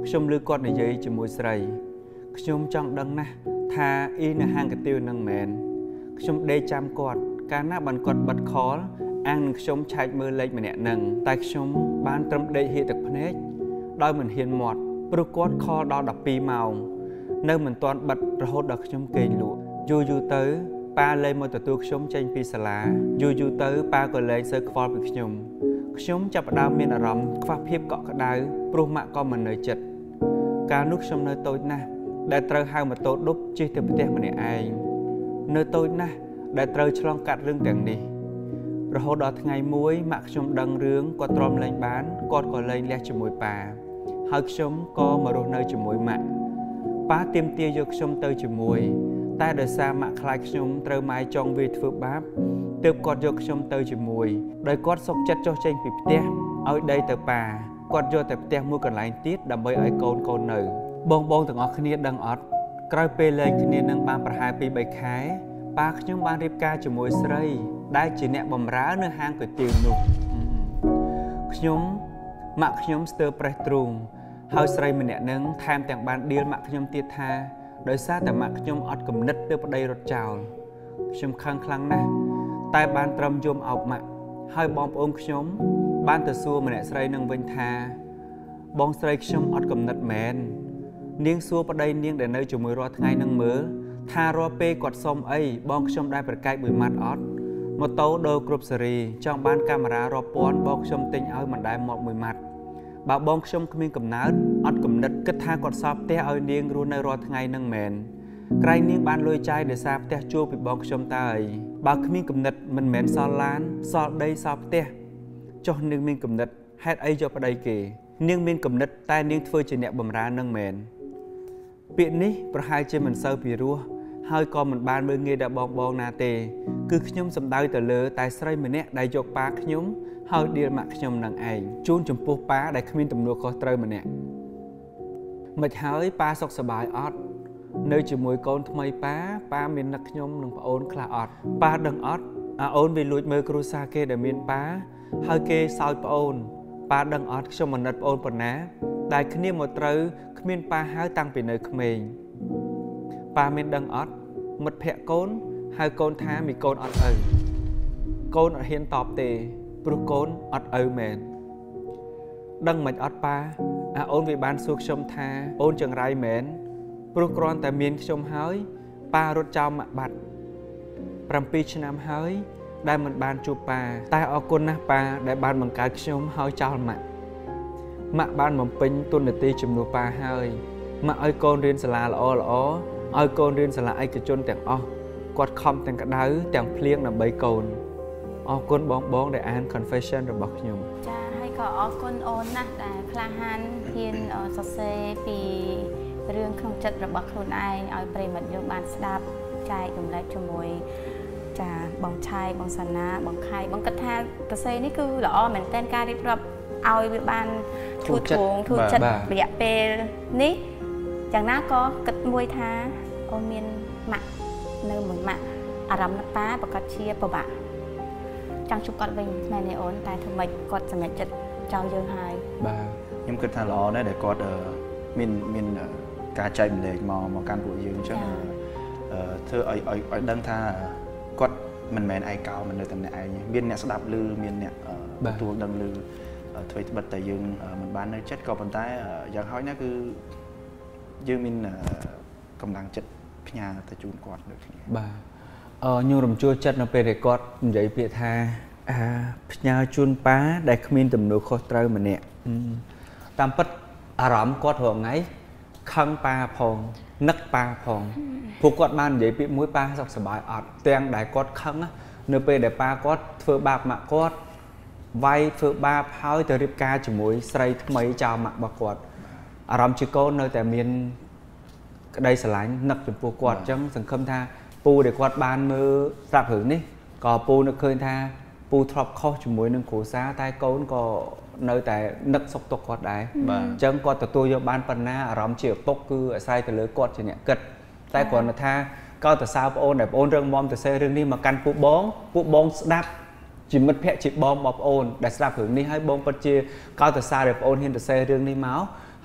ខ្ញុំលឺគាត់និយាយជាមួយស្រីខ្ញុំចង់ដឹងណាស់ថាអ៊ីនៅហាងកាទៀវនឹងមែនខ្ញុំដេកចាំគាត់កាលណាបានគាត់បិទខលអាំងនឹងខ្ញុំឆែកមើលលេខម្នាក់នឹងតែខ្ញុំបានត្រឹមដេកហៀទឹកភ្នែកដោយមិនហ៊ានមាត់ព្រោះគាត់ខលដល់ដប់ពីរម៉ោងនៅមិនទាន់បិទរហូតដល់ខ្ញុំគេងលក់យូរយូរទៅប៉ាលែងមកទទួលខ្ញុំចេញពីសាលាយូរយូរទៅប៉ាក៏លែងសើខ្វល់ពីខ្ញុំខ្ញុំចាប់ផ្ដើមមានអារម្មណ៍ខ្វះភាពកក់ក្ដៅព្រោះម៉ាក់ក៏មិននៅចិត្តកាលនោះខ្ញុំនៅតូចណាស់ដែលត្រូវហៅម៉ូតូឌុបជិះទៅផ្ទះម្នាក់ឯងនៅតូចណាស់ដែលត្រូវឆ្លងកាត់រឿងទាំងនេះរហូតដល់ថ្ងៃមួយម៉ាក់ខ្ញុំដឹងរឿងគាត់ទ្រាំលែងបានគាត់ក៏លែងលះជាមួយប៉ាហើយខ្ញុំក៏មករស់នៅជាមួយម៉ាក់ប៉ាទាមទារយកខ្ញុំទៅជាមួយតែដោយសារម៉ាក់ខ្លាចខ្ញុំត្រូវម៉ែចង់វាយធ្វើបាបទើបគាត់យកខ្ញុំទៅជាមួយដោយគាត់សុកចិត្តចុះចេញពីផ្ទះឲ្យដីទៅប៉ាគាត់យកតែផ្ទះមួយកន្លែងទៀតដើម្បីឲ្យកូនកូននៅបងបងទាំងអស់គ្នាដឹងអត់ក្រោយពេលលែងគ្នានឹងបានប្រហែលពីរបីខែប៉ាខ្ញុំបានរៀបការជាមួយស្រីដែលជាអ្នកបម្រើនៅហាងก๋วยเตี๋ยวនោះខ្ញុំម៉ាក់ខ្ញុំស្ទើរប្រេះទ្រូងហើយស្រីម្នាក់នឹងថែមទាំងបានដៀលម៉ាក់ខ្ញុំទៀតថាដោយសារតែម៉ាក់ខ្ញុំអត់គំនិតទៅប្តីរត់ចោលខ្ញុំខឹងខ្លាំងណាស់តែបានត្រឹមយំអោបម៉ាក់ហើយបងប្អូនខ្ញុំបានទៅសួរម្នាក់ស្រីនឹងវិញថាបងស្រីខ្ញុំអត់គំនិតមែននាងសួរប្តីនាងដែលនៅជាមួយរាល់ថ្ងៃនឹងមើលថារាល់ពេលគាត់សុំអីបងខ្ញុំដែរប្រកែកមួយម៉ាត់អត់ម៉ូតូដូរគ្រប់ស៊េរីចង់បានកាមេរ៉ារាប់ពាន់បងខ្ញុំទិញឲ្យមិនដែរមកមួយម៉ាត់បើបងខ្ញុំគ្មានកំណើតអត់គំនិតគិតថាគាត់សល់ផ្ទះឲ្យនាងរស់នៅរាល់ថ្ងៃនឹងមែនក្រែងនាងបានលុយចាយដោយសារផ្ទះជួលពីបងខ្ញុំតើអីបើគ្មានគំនិតមិនមែនសល់ឡានសល់ដីសល់ផ្ទះចុះនាងមានគំនិតហេតុអីយកប្តីគេនាងមានគំនិតតែនាងធ្វើជាអ្នកបម្រើនឹងមែនពាក្យនេះប្រហែលជាមិនសូវពីរោះហើយក៏មិនបានមើលងាយដល់បងបងណាទេគឺខ្ញុំសំដៅទៅលើតែស្រីម្នាក់ដែលយកប៉ាខ្ញុំហើយដៀលម៉ាក់ខ្ញុំនឹងឯងជូនចំពោះប៉ាដែលគ្មានទំនួលខុសត្រូវម្នាក់មិនហើយប៉ាសុខសប្បាយអត់នៅជាមួយកូនថ្មីប៉ាប៉ាមាននឹកខ្ញុំនិងប្អូនខ្លះអត់ប៉ាដឹងអត់អាអូនវាលួចមើលគ្រួសារគេដែលមានប៉ាហើយគេសោយប្អូនប៉ាដឹងអត់ខ្ញុំអាណិតប្អូនប៉ុណ្ណាដែលគ្នាមកត្រូវគ្មានប៉ាហៅតាំងពីនៅក្មេងប៉ាមានដឹងអត់មិត្តភក្តិកូនហៅកូនថាមីកូនអត់ឪកូនអត់ហ៊ានតបទេព្រោះកូនអត់ឪមែនដឹងមិនអត់ប៉ាអាអូនវាបានសួរខ្ញុំថាអូនចង្រៃមែនព្រោះគ្រាន់តែមានខ្ញុំហើយប៉ារត់ចោលម៉ាក់បាត់ប្រាំពីរឆ្នាំហើយដែលមិនបានជួបប៉ាតែអរគុណណាស់ប៉ាដែលបានបង្កើតខ្ញុំហើយចោលម៉ាក់ម៉ាក់បានបំពេញតួនាទីជំនួសប៉ាហើយម៉ាក់ឲ្យកូនរៀនសាលាល្អល្អឲ្យកូនរៀនសាលាឯកជនទាំងអស់គាត់ខំទាំងក្តៅទាំងភ្លៀងដើម្បីកូនអរគុណបងបងដែលអាន confession របស់ខ្ញុំចាហើយក៏អរគុណអូនណាស់ដែលក្លាហានហ៊ានសរសេរពីរឿងក្នុងចិត្តរបស់ខ្លួនឯងឲ្យប្រិមិត្តយើងបានស្ដាប់ចែករំលែកជាមួយចាបងឆៃបងសាណាបងខៃបងគិតថាសរសេរនេះគឺល្អមែនទែនការរៀបរាប់ឲ្យវាបានធូរទ្រង់ធូរចិត្តរយៈពេលនេះយ៉ាងណាក៏គិតមួយថាអូនមានម៉ាក់នៅមួយម៉ាក់អារម្មណ៍នឹកប៉ាប្រកាសជាពិបាកចង់ជួបគាត់វិញមែនទេអូនតែធ្វើម៉េចគាត់សម្រេចចិត្តចោលយើងហើយបាទខ្ញុំគិតថាល្អដែរដែលគាត់មានមានការចែកម្លែកមកមកកាន់ពួកយើងអញ្ចឹងធ្វើឲ្យឲ្យឲ្យដឹងថាគាត់មិនមែនឯកោមិននៅតែម្នាក់ឯងមានអ្នកស្ដាប់ឮមានអ្នកទទួលដឹងឮធ្វើត្បិតតែយើងមិនបាននៅចិត្តក៏ប៉ុន្តែយ៉ាងហោចណាស់គឺយើងមានកម្លាំងចិត្តផ្ញើទៅជូនគាត់ដូចគ្នាបាទអឺខ្ញុំរំជួលចិត្តនៅពេលដែលគាត់និយាយពាក្យថាអាផ្ញើជូនប៉ាដែលគ្មានទំនួលខុសត្រូវម្នាក់តាមពិតអារម្មណ៍គាត់រាល់ថ្ងៃខឹងប៉ាផងនឹកប៉ាផងពួកគាត់បាននិយាយពាក្យមួយប៉ាសុខសប្បាយអត់ទាំងដែលគាត់ខឹងនៅពេលដែលប៉ាគាត់ធ្វើបាបម៉ាក់គាត់វាយធ្វើបាបហើយទៅរៀបការជាមួយស្រីថ្មីចោលម៉ាក់របស់គាត់អារម្មណ៍ជាកូននៅតែមានក្តីស្រឡាញ់នឹកចំពោះគាត់អញ្ចឹងសង្ឃឹមថាពូដែលគាត់បានមើលស្រាប់រឿងនេះក៏ពូនឹកឃើញថាពូធ្លាប់ខុសជាមួយនឹងគ្រួសារតែកូនក៏នៅតែនឹកសុខទុក្ខគាត់ដែរអញ្ចឹងគាត់ទទួលយកបានប៉ុណ្ណាអារម្មណ៍ជាឪពុកគឺអាស្រ័យទៅលើគាត់ជាអ្នកគិតតែគ្រាន់តែថាកោតសើប្អូនដែលប្អូនរឹងមាំទៅសេរឿងនេះមកកាន់ពួកបងពួកបងស្ដាប់ជាមិត្តភក្តិជាបងបងប្អូនដែលស្ដាប់រឿងនេះហើយបងពិតជាកោតសើដែលប្អូនហ៊ានទៅសេរឿងនេះមក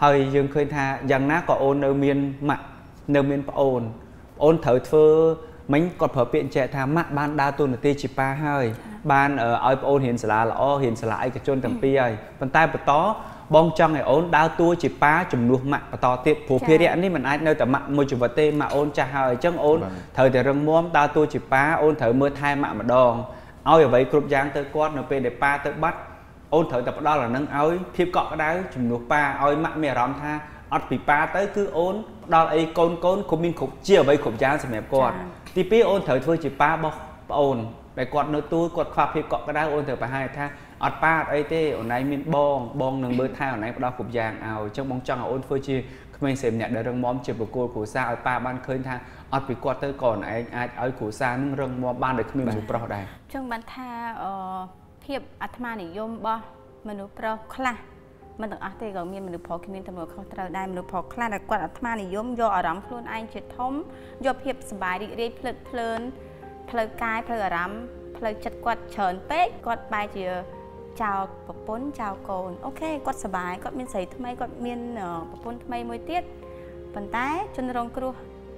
hơi dương khơi tha rằng ná có ôn nêu miên mặt nêu miên ôn ôn thở thơ mình còn phở biện trẻ tha mặt ban đa tôn là tê chỉ pa hơi ban ở ở ôn hiện là là o hiện là ai cái chôn tầm pi ấy bàn tay bật tó bong trong này ôn đa tua chỉ pa chùm nuốt mặt và to tiệp phổ phía đấy mình ai nơi tầm mặt môi chùm vật tê mà ôn cha hơi chân ôn thời thì rừng muỗng đa tua chỉ pa ôn thở mưa thai mạ mà đòn ôi vậy cục giang tới quát nó về để pa tới bắt ôn thở tập đó là nâng áo phim cọ cái đá chùm nuốt pa ôi mặt mẹ rõm tha ọt bị pa tới cứ ôn đó là côn côn của mình khục chia vậy khục giang xem đẹp quạt tí pí ôn thở thôi chỉ pa bọc ôn để quạt nơi tôi quạt khoa phim cọ cái đá ôn thở pa hai tha ọt pa ấy thế ở này mình bong bong nâng bơi thai ở này đó khục giang ảo trong bong trăng ôn phơi chia mình xem nhận được răng móm chụp của cô của sao pa ban khơi tha ọt bị quạt tới còn ai ai ở của sao nâng răng móm ban được mình một pro đây trong ban tha phiệp atma này yom bo mình được pro khla mình được ăn thì còn mình được phò kim tầm không trời đây mình được phò khla là quạt atma này yom do ở rắm luôn anh chết thống do phiệp bài đi đi phơi phơi phơi cai phơi rắm phơi chặt quạt chởn pếch quạt bài chỉ chào bậc bốn chào cồn ok quạtสบายquạt miên sấy thay quạt miên bậc bốn thay môi tiết phần tái chân rong cua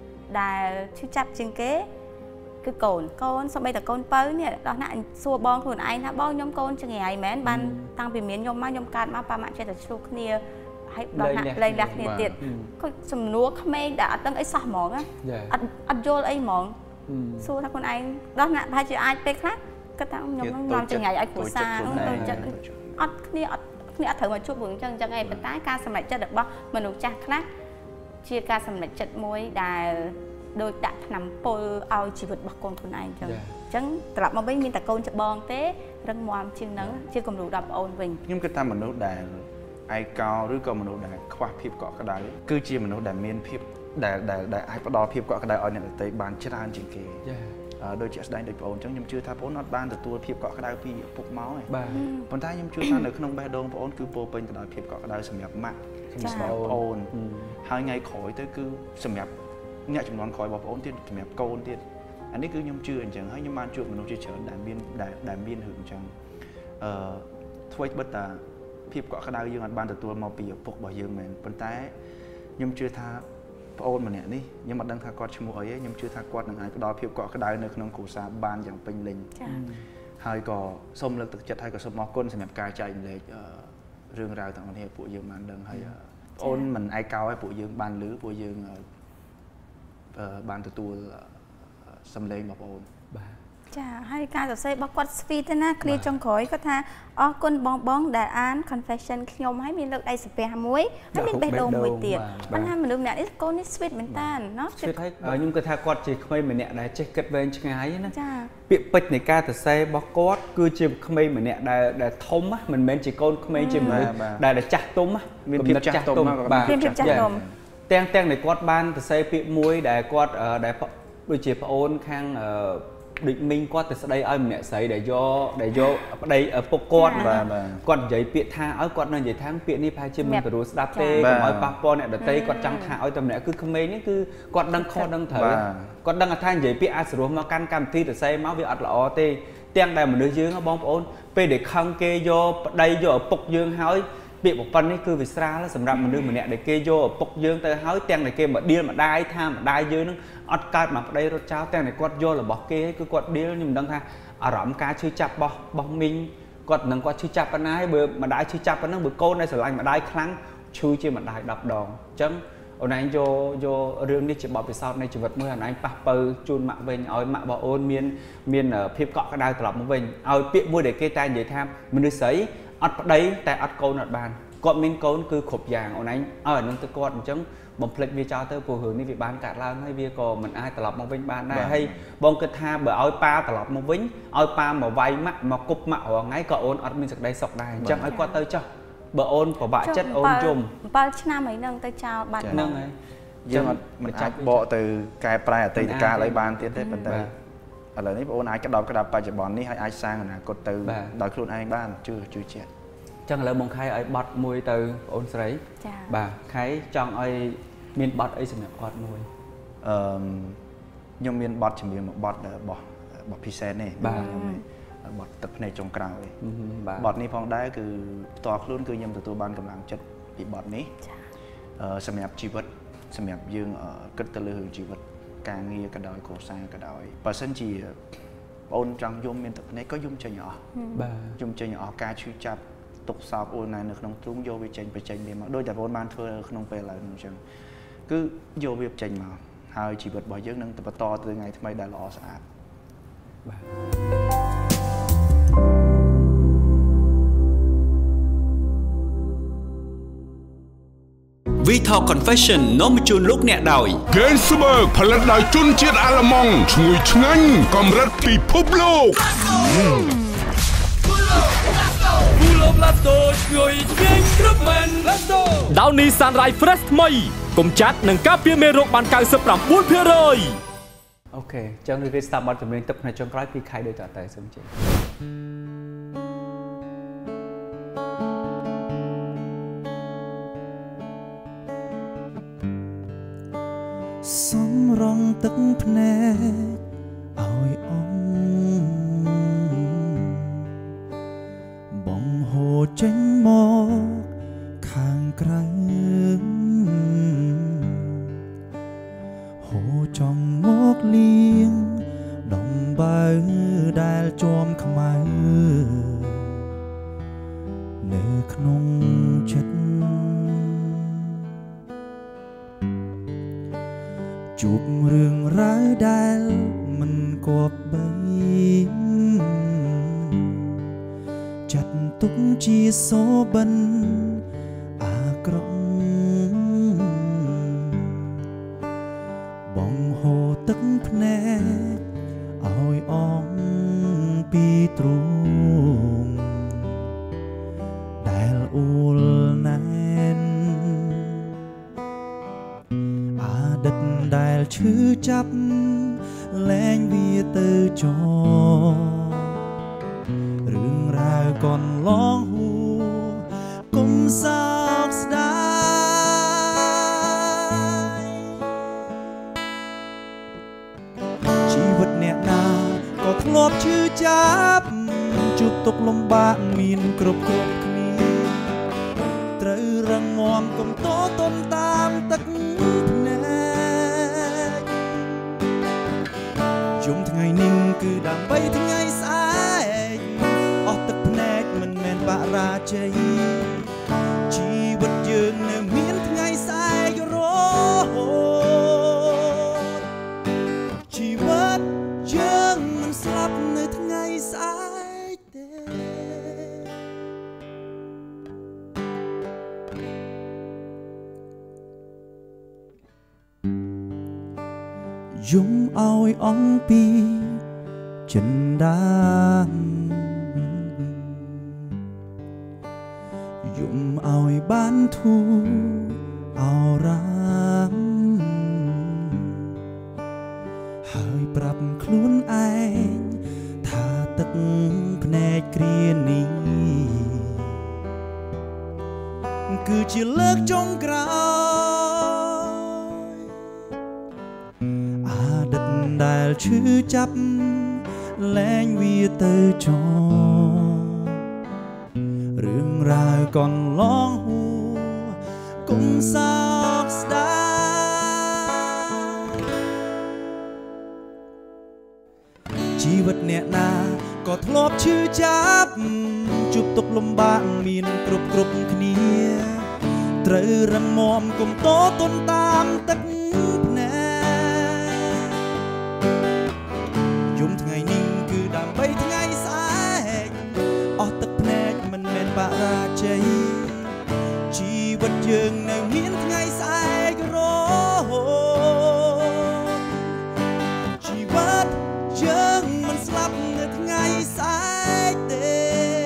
đà chữ chắp chừng kế cứ cồn cồn sau bây giờ cồn pơi nè đó là xua bongខ្លួនឯងថាបងខ្ញុំកូនចង្រៃមែនបានតាំងពីមានខ្ញុំមកខ្ញុំកើតមកប៉ាម៉ាក់ចេះតែឆ្លុះគ្នាហើយដល់ណាលេងដាក់គ្នាទៀតគាត់សំណួរក្មេងដែលអត់ដឹងអីសោះហ្មងអត់អត់យល់អីហ្មងសួរថាខ្លួនឯងដល់ណាប្រហែលជាអាចពេលខ្លះគាត់ថាខ្ញុំនឹងនាំចង្រៃឲ្យគ្រួសារទៅចិត្តអត់គ្នាអត់គ្នាអត់ត្រូវមកជួបព្រោះអញ្ចឹងអញ្ចឹងឯងប៉ុន្តែការសម្រេចចិត្តរបស់មនុស្សចាស់ខ្លះជាការសម្រេចចិត្តមួយដែលโดยដាក់ថ្នាំពុលឲ្យជីវិតរបស់កូនខ្លួនឯងអញ្ចឹងអញ្ចឹងត្រឡប់មកវិញមានតែកូនច្បងទេរឹងមាំជាងហ្នឹងជាគំរូដល់ប្អូនវិញខ្ញុំគិតថាមនុស្សដែលឯកោឬក៏មនុស្សដែលខ្វះភាពកក់ក្ដៅគឺជាមនុស្សដែលមានភាពដែលដែលអាចផ្ដល់ភាពកក់ក្ដៅឲ្យអ្នកដទៃបានច្រើនជាងគេដូចជាស្ដែងដូចប្អូនអញ្ចឹងខ្ញុំជឿថាប្អូនអត់បានទទួលភាពកក់ក្ដៅពីឪពុកមកទេប៉ុន្តែខ្ញុំជឿថានៅក្នុងបេះដូងប្អូនគឺពោពេញទៅដោយភាពកក់ក្ដៅសម្រាប់ម៉ាក់សម្រាប់ប្អូនហើយថ្ងៃក្រោយទៅគឺសម្រាប់អ្នកចំនួនក្រោយរបស់ប្អូនទៀតសម្រាប់កូនទៀតអានេះគឺខ្ញុំជឿអញ្ចឹងហើយខ្ញុំបានជួបមនុស្សជាច្រើនដែលមានដែលមានរឿងអញ្ចឹងអឺធ្វើបិទតាភាពកក់ក្ដៅយើងអត់បានទទួលមកពីឪពុករបស់យើងមែនប៉ុន្តែខ្ញុំជឿថាប្អូនម្នាក់នេះខ្ញុំអត់ដឹងថាគាត់ឈ្មោះអីទេខ្ញុំជឿថាគាត់នឹងអាចផ្ដល់ភាពកក់ក្ដៅនៅក្នុងគ្រួសារបានយ៉ាងពេញលេញចា៎ហើយក៏សូមលើកទឹកចិត្តហើយក៏សូមអរគុណសម្រាប់ការចែករំលែករឿងរ៉ាវទាំងអស់នេះពួកយើងបានដឹងហើយប្អូនមិនឯកោឲ្យពួកយើងបានឮពួកយើងបានទទួលសំឡេងរបស់បងប្អូនបាទចាហើយការសរសេររបស់គាត់ស្វីតណាឃ្លាចុងក្រោយគាត់ថាអរគុណបងបងដែលអាន confession ខ្ញុំហើយមានលើកដៃសាពះមួយហើយមានបេះដូងមួយទៀតបានថាមនុស្សម្នាក់នេះកូននេះ sweet មែនតើណាស្វីតហើយខ្ញុំគិតថាគាត់ជាក្មេងម្នាក់ដែលចេះគិតវែងឆ្ងាយណាចាពាក្យពេចន៍នៃការសរសេររបស់គាត់គឺជាក្មេងម្នាក់ដែលដែលធំមិនមែនជាកូនក្មេងជាមនុស្សដែលចាស់ទុំមានភាពចាស់ទុំបាទភាពចាស់ទុំទាំងទាំងដែលគាត់បានសរសេរពាក្យមួយដែលគាត់ដែលដូចជាប្អូនខាងដូចមីងគាត់ទៅស្ដីឲ្យម្នាក់ស្រីដែលយកដែលយកប្តីពុកគាត់គាត់និយាយពាក្យថាឲ្យគាត់នៅនិយាយថាពាក្យនេះប្រហែលជាមិនព្រោះស្ដាប់ទេកុំឲ្យប៉ះពាល់អ្នកដទៃគាត់ចង់ថាឲ្យតែម្នាក់គឺក្មេងនេះគឺគាត់ដឹងខុសដឹងត្រូវគាត់ដឹងថានិយាយពាក្យអាចស្រួលមកកាន់កម្មវិធីសរសេរមកវាអត់ល្អទេទាំងដែលមនុស្សយើងបងប្អូនពេលដែលខឹងគេយកប្តីយកឪពុកយើងហើយពាក្យប៉ុណ្ណនេះគឺវាស្រាលសម្រាប់មនុស្សម្នាក់ដែលគេយកឪពុកយើងទៅហើយទាំងដែលគេមកឌីលម្ដាយថាម្ដាយយើងនឹងអត់កើតមកប្តីរត់ចោលទាំងដែលគាត់យករបស់គេគឺគាត់ឌីលខ្ញុំមិនដឹងថាអារម្មណ៍ការឈឺចាប់របស់របស់មីងគាត់នឹងគាត់ឈឺចាប់ប៉ុណ្ណាហើយបើម្ដាយឈឺចាប់ប៉ុណ្ណឹងបើកូនដែលស្រឡាញ់ម្ដាយខ្លាំងឈឺជាម្ដាយដប់ដងអញ្ចឹងអូនឯងយកយករឿងនេះជាបទពិសោធន៍នៃជីវិតមួយអូនឯងប៉ះបើជូនម៉ាក់វិញឲ្យម៉ាក់បងអូនមានមានភាពកក់ក្ដៅត្រឡប់មកវិញឲ្យពាក្យមួយដែលគេតែនិយាយថាមនុស្សស្រីអត់ប្តីតែអត់កូនអត់បានគាត់មានកូនគឺគ្រប់យ៉ាងអូនឯងឲ្យអានឹងទៅគាត់អញ្ចឹងបំភ្លេចវាចោលទៅព្រោះរឿងនេះវាបានកាត់ឡើងហើយវាក៏មិនអាចត្រឡប់មកវិញបានដែរហើយបងគិតថាបើឲ្យប៉ាត្រឡប់មកវិញឲ្យប៉ាមកវាយម៉ាក់មកគប់ម៉ាក់រាល់ថ្ងៃក៏អូនអត់មានសេចក្តីសុខដែរអញ្ចឹងឲ្យគាត់ទៅចោះបើអូនពិបាកចិត្តអូនយំ bảyឆ្នាំអីហ្នឹងទៅចោលបាត់ហ្នឹងហើយយើងអត់មិនអាចបកទៅកែប្រែអតីតកាលឲ្យបានទៀតទេប៉ុន្តែឥឡូវនេះបងអូនអាចក្តោបក្តាប់បច្ចុប្បន្ននេះហើយអាចសាងអនាគតទៅដោយខ្លួនឯងបានជឿជឿជាក់ចឹងឥឡូវបងខៃឲ្យបត់មួយទៅបងអូនស្រីចាបាទខៃចង់ឲ្យមានបត់អីសម្រាប់គាត់មួយអឺខ្ញុំមានបត់ជំនាញមួយបត់របស់របស់ពិសេសនេះបាទបត់ទឹកភ្នែកចុងក្រោយបត់នេះផងដែរគឺផ្ទាល់ខ្លួនគឺខ្ញុំទទួលបានកម្លាំងចិត្តពីបត់នេះសម្រាប់ជីវិតសម្រាប់យើងគិតទៅលើរឿងជីវិតការងារក៏ដោយគ្រួសារក៏ដោយបើសិនជាបងចង់យំមានទឹកភ្នែកក៏យំចេញអស់បាទយំចេញអស់ការឈឺចាប់ទុកសោកអូនណានៅក្នុងទ្រូងយកវាចេញបញ្ចេញវាមកដូចតែបងបានធ្វើក្នុងពេលឥឡូវហ្នឹងអញ្ចឹងគឺយកវាចេញមកហើយជីវិតរបស់យើងនឹងបន្តទៅថ្ងៃថ្មីដែលល្អស្អាតបាទវីថល Confession នាំមកជូនលោកអ្នកដោយ Gainsberg ផលិតដោយជនជាតិអាល្លឺម៉ង់ឈ្ងុយឆ្ងាញ់កម្រិតពិភពលោក Pulo Blasto ឈ្ងុយឆ្ងាញ់គ្រប់មែន Blasto Downy Sunrise Fresh ថ្មីកម្ចាត់និងការពារមេរោគបាន ninety-nine percent អូខេចឹងរីករាយស្ដាប់បទចម្រៀងទឹកភ្នែកចុងក្រោយពីខៃដូចតទៅសូមជម្រាបសំរងទឹកភ្នែកឲ្យអងបងហូរចេញមកខាងក្រៅហូរចង់មកលៀងដំបៅដែលជាប់ខ្មៅនៅក្នុងចិត្តជួបរឿងរ៉ាវដែលមិនគប្បីចាត់ទុកជាសូបិនអាក្រក់បងហូរទឹកភ្នែកឲ្យអងពីទ្រូងដែលអួលណែនដែលឈឺចាប់លែងវាទៅចោរឿងរ៉ាវកន្លងហួរកុំសោកស្ដាយជីវិតអ្នកណាក៏ធ្លាប់ឈឺចាប់ជួបទុក្ខលំបាកមានគ្រប់គ្រប់គ្នាត្រូវរឹងមាំកុំតទន់តាមទឹកយំថ្ងៃនេះគឺដើម្បីថ្ងៃស្អែកអស់ទឹកភ្នែកមិនមែនបរាជ័យជីវិតយើងនៅមានថ្ងៃស្អែករហូតជីវិតយើងមិនស្លាប់នៅថ្ងៃស្អែកទេយំឲ្យអង្គពីចិនដានយំឲ្យបានធូរអរ៉ាមហើយប្រាប់ខ្លួនឯងថាទឹកភ្នែកគ្រានេះគឺជាលើកចុងក្រោយដែលឈឺចាប់លែងវាទៅចោរឿងរ៉ាវកន្លងហួរកុំសោកស្ដាយជីវិតអ្នកណាក៏ធ្លាប់ឈឺចាប់ជួបទុក្ខលំបាកមានគ្រប់គ្រប់គ្នាត្រូវរឹងមាំកុំតទន់តាមទឹកថ្ងៃនេះគឺដើម្បីថ្ងៃស្អែកអស់ទឹកភ្នែកមិនមែនបរាជ័យជីវិតយើងនៅមានថ្ងៃស្អែករហូតជីវិតយើងមិនស្លាប់នៅថ្ងៃស្អែកទេ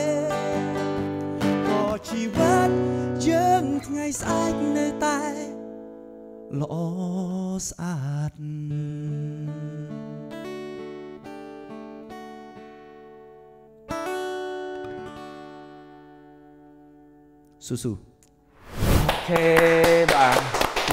ក៏ជីវិតយើងថ្ងៃស្អែកនៅតែល្អស្អាតស៊ូស៊ូអូខេបាទ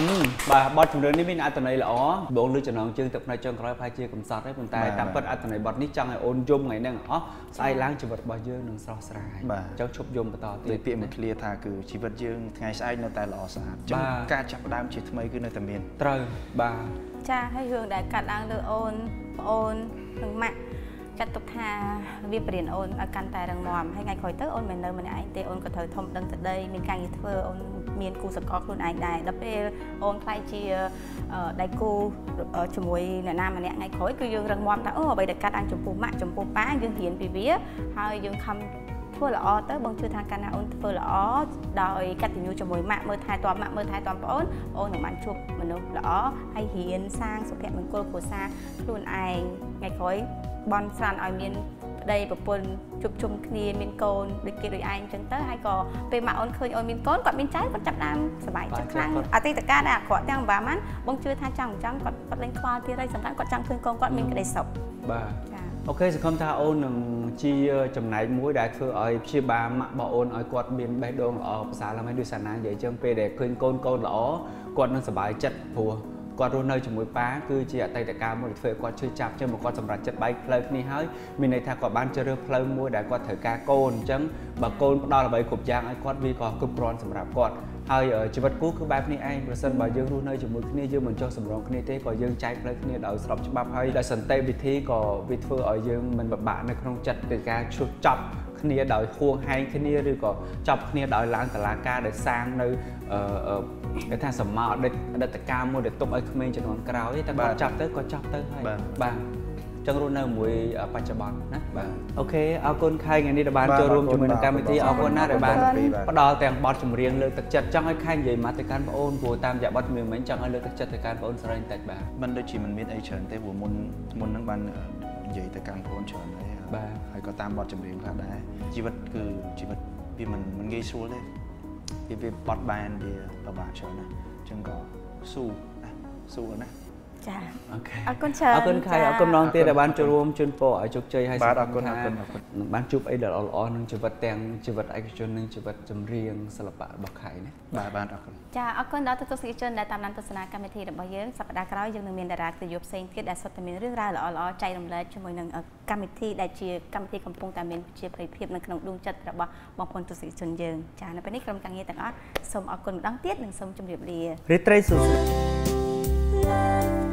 bà bọt chừng đến mình ăn từ này là ó bộ lưu chừng nào chương tập này chừng coi phải chia cầm sọt đấy, tay tam bọt ăn từ này bọt ní chăng hay ôn zoom ngày nè ó sai láng chừng vật bao nhiêu nương sò sài cháu chụp zoom bắt to để tiệm một clear thà cứ chỉ vật dương ngày sai nó tay lò sạch chừng ca chập đam chỉ mấy cứ nơi tầm miền trời bà cha hay hương đại cắt đang được ôn ôn hương mạngจัดตุกทาวิปริญโอนอาการแต่รังมอมให้ไงคอยเตอร์โอนเหมือนเดิมเหมือนไอเตโอนก็เธอทมดังแต่ใดมีการยึดเฟอร์โอนเมียนกูสกอร์คุณไอได้แล้วไปโอนใครเชียได้กูจมวยเนี่ยน้ามันเนี่ยไงคอยคือยังรังมอมแต่เออไปเด็กการอันจมปูมะจมปูป้ายังเหียนปีเบี้ยให้ยังคำทั่วละอเตอร์บางชื่อทางการนาโอนเฟอร์ละอโดยกัดติญญูจมวยมะเมื่อไทยตัวมะเมื่อไทยตัวโอนโอนของมันชุบมันนุละอให้เหียนสร้างสุขภาพมันโกลโคซาคุณไอไงคอยบอลสันเอาเมียนได้แบบปนจุบจุ่มคลีเมียนโกนดิเกโดยไอจังเตอร์ให้ก็ไปมาออนเคยออนเมียนโกนกอดเมียนใจก็จับน้ำสบายจับครั้งอาทิตย์ตะการอ่ะขอจังบ่ามันบางชื่อท่าจังจังกอดกอดเล่นควาที่ไรสำคัญกอดจังเคยโกนกอดเมียนกระไดศพบ่าโอเคสังคมท่าโอนหนึ่งชีจำไหนมุ้ยได้คือไอ้ชีบามะบ่โอนไอ้กอดเมียนใบดงอ๋อภาษาเราไม่ดูสานานใหญ่จังไปเด็กเคยโกนโกนหล่อกอดนั่งสบายจัดผัวกอดรู้เนยจมูกป้าคือจีอะไตแต่การมันเฟยกอดชื่อจับจังมันกอดสำหรับจัดใบเพลิงนี่เฮ้ยมีในทางกอดบ้านจะเริ่มเพลิงมัวได้กอดเถอะกาโกนจังบางโกนดอลใบขุบยางไอ้กอดวีกอดกึบร้อนสำหรับกอดเฮ้ยชีวิตกู้คือแบบนี้ไอ้ประสานบ่ยังรู้เนยจมูกนี่ยังเหมือนโจสำรองนี่เต้ก็ยังใจเพลิงนี่เราสำหรับฉบับเฮ้ยได้สันเตวิธีก็วิธีเออยังมันแบบบ้านในขนมจัดแต่การชุดจับគ្នាដោយហួងហែងគ្នាឬក៏ចាប់គ្នាដោយឡើងតឡាការដែលសាងនៅអឺគេថាសមអតីតអតីតកាលមួយដែលទុកឲ្យក្មេងជំនាន់ក្រោយតែគាត់ចាប់ទៅគាត់ចាប់ទៅហើយបាទចឹងរស់នៅមួយបច្ចុប្បន្នណាបាទអូខេអរគុណខែថ្ងៃនេះដែលបានចូលរួមជាមួយនឹងកម្មវិធីអរគុណណាស់ដែលបានផ្ដល់ទាំងបទចម្រៀងលើកទឹកចិត្តចង់ឲ្យខែនិយាយមកទៅកាន់បងអូនព្រោះតាមរយៈបទចម្រៀងមិញចង់ឲ្យលើកទឹកចិត្តទៅកាន់បងអូនស្រីបន្តិចបាទមិនដូចជាមិនមានអីច្រើនទេព្រោះមុនមុនហ្នឹងបាននិយាយទៅកាន់បងអូនច្រើនហើយបាទហើយក៏តាមបទចម្រៀងខ្លះដែរជីវិតគឺជីវិតវាមិនមិនងាយស្រួលទេវាវាបត់បែនវាពិបាកច្រើនណាស់អញ្ចឹងក៏ស៊ូណាស៊ូណាចាអូខេអរគុណច្រើនអរគុណខៃអរគុណម្ដងទៀតដែលបានចូលរួមជូនពរឲ្យជោគជ័យហើយបាទអរគុណអរគុណអរគុណនឹងបានជួបអីដែលល្អៗនឹងជីវិតទាំងជីវិតឯកជននិងជីវិតចម្រៀងសិល្បៈរបស់ខៃណាបាទបាទអរគុណចាអរគុណដល់ទស្សនិកជនដែលតាមដានទស្សនាកម្មវិធីរបស់យើងសប្តាហ៍ក្រោយយើងនឹងមានតារាកិត្តិយសផ្សេងទៀតដែលសុទ្ធតែមានរឿងរ៉ាវល្អៗចែករំលែកជាមួយនឹងកម្មវិធីដែលជាកម្មវិធីកំពុងតែមានជាប្រិយភាពនៅក្នុងដួងចិត្តរបស់បងប្អូនទស្សនិកជនយើងចានៅពេលនេះក្រុមការងារទាំងអស់សូមអរគុណម្ដងទៀតនិងសូមជម្រាបលារីត្រីសុស្ដី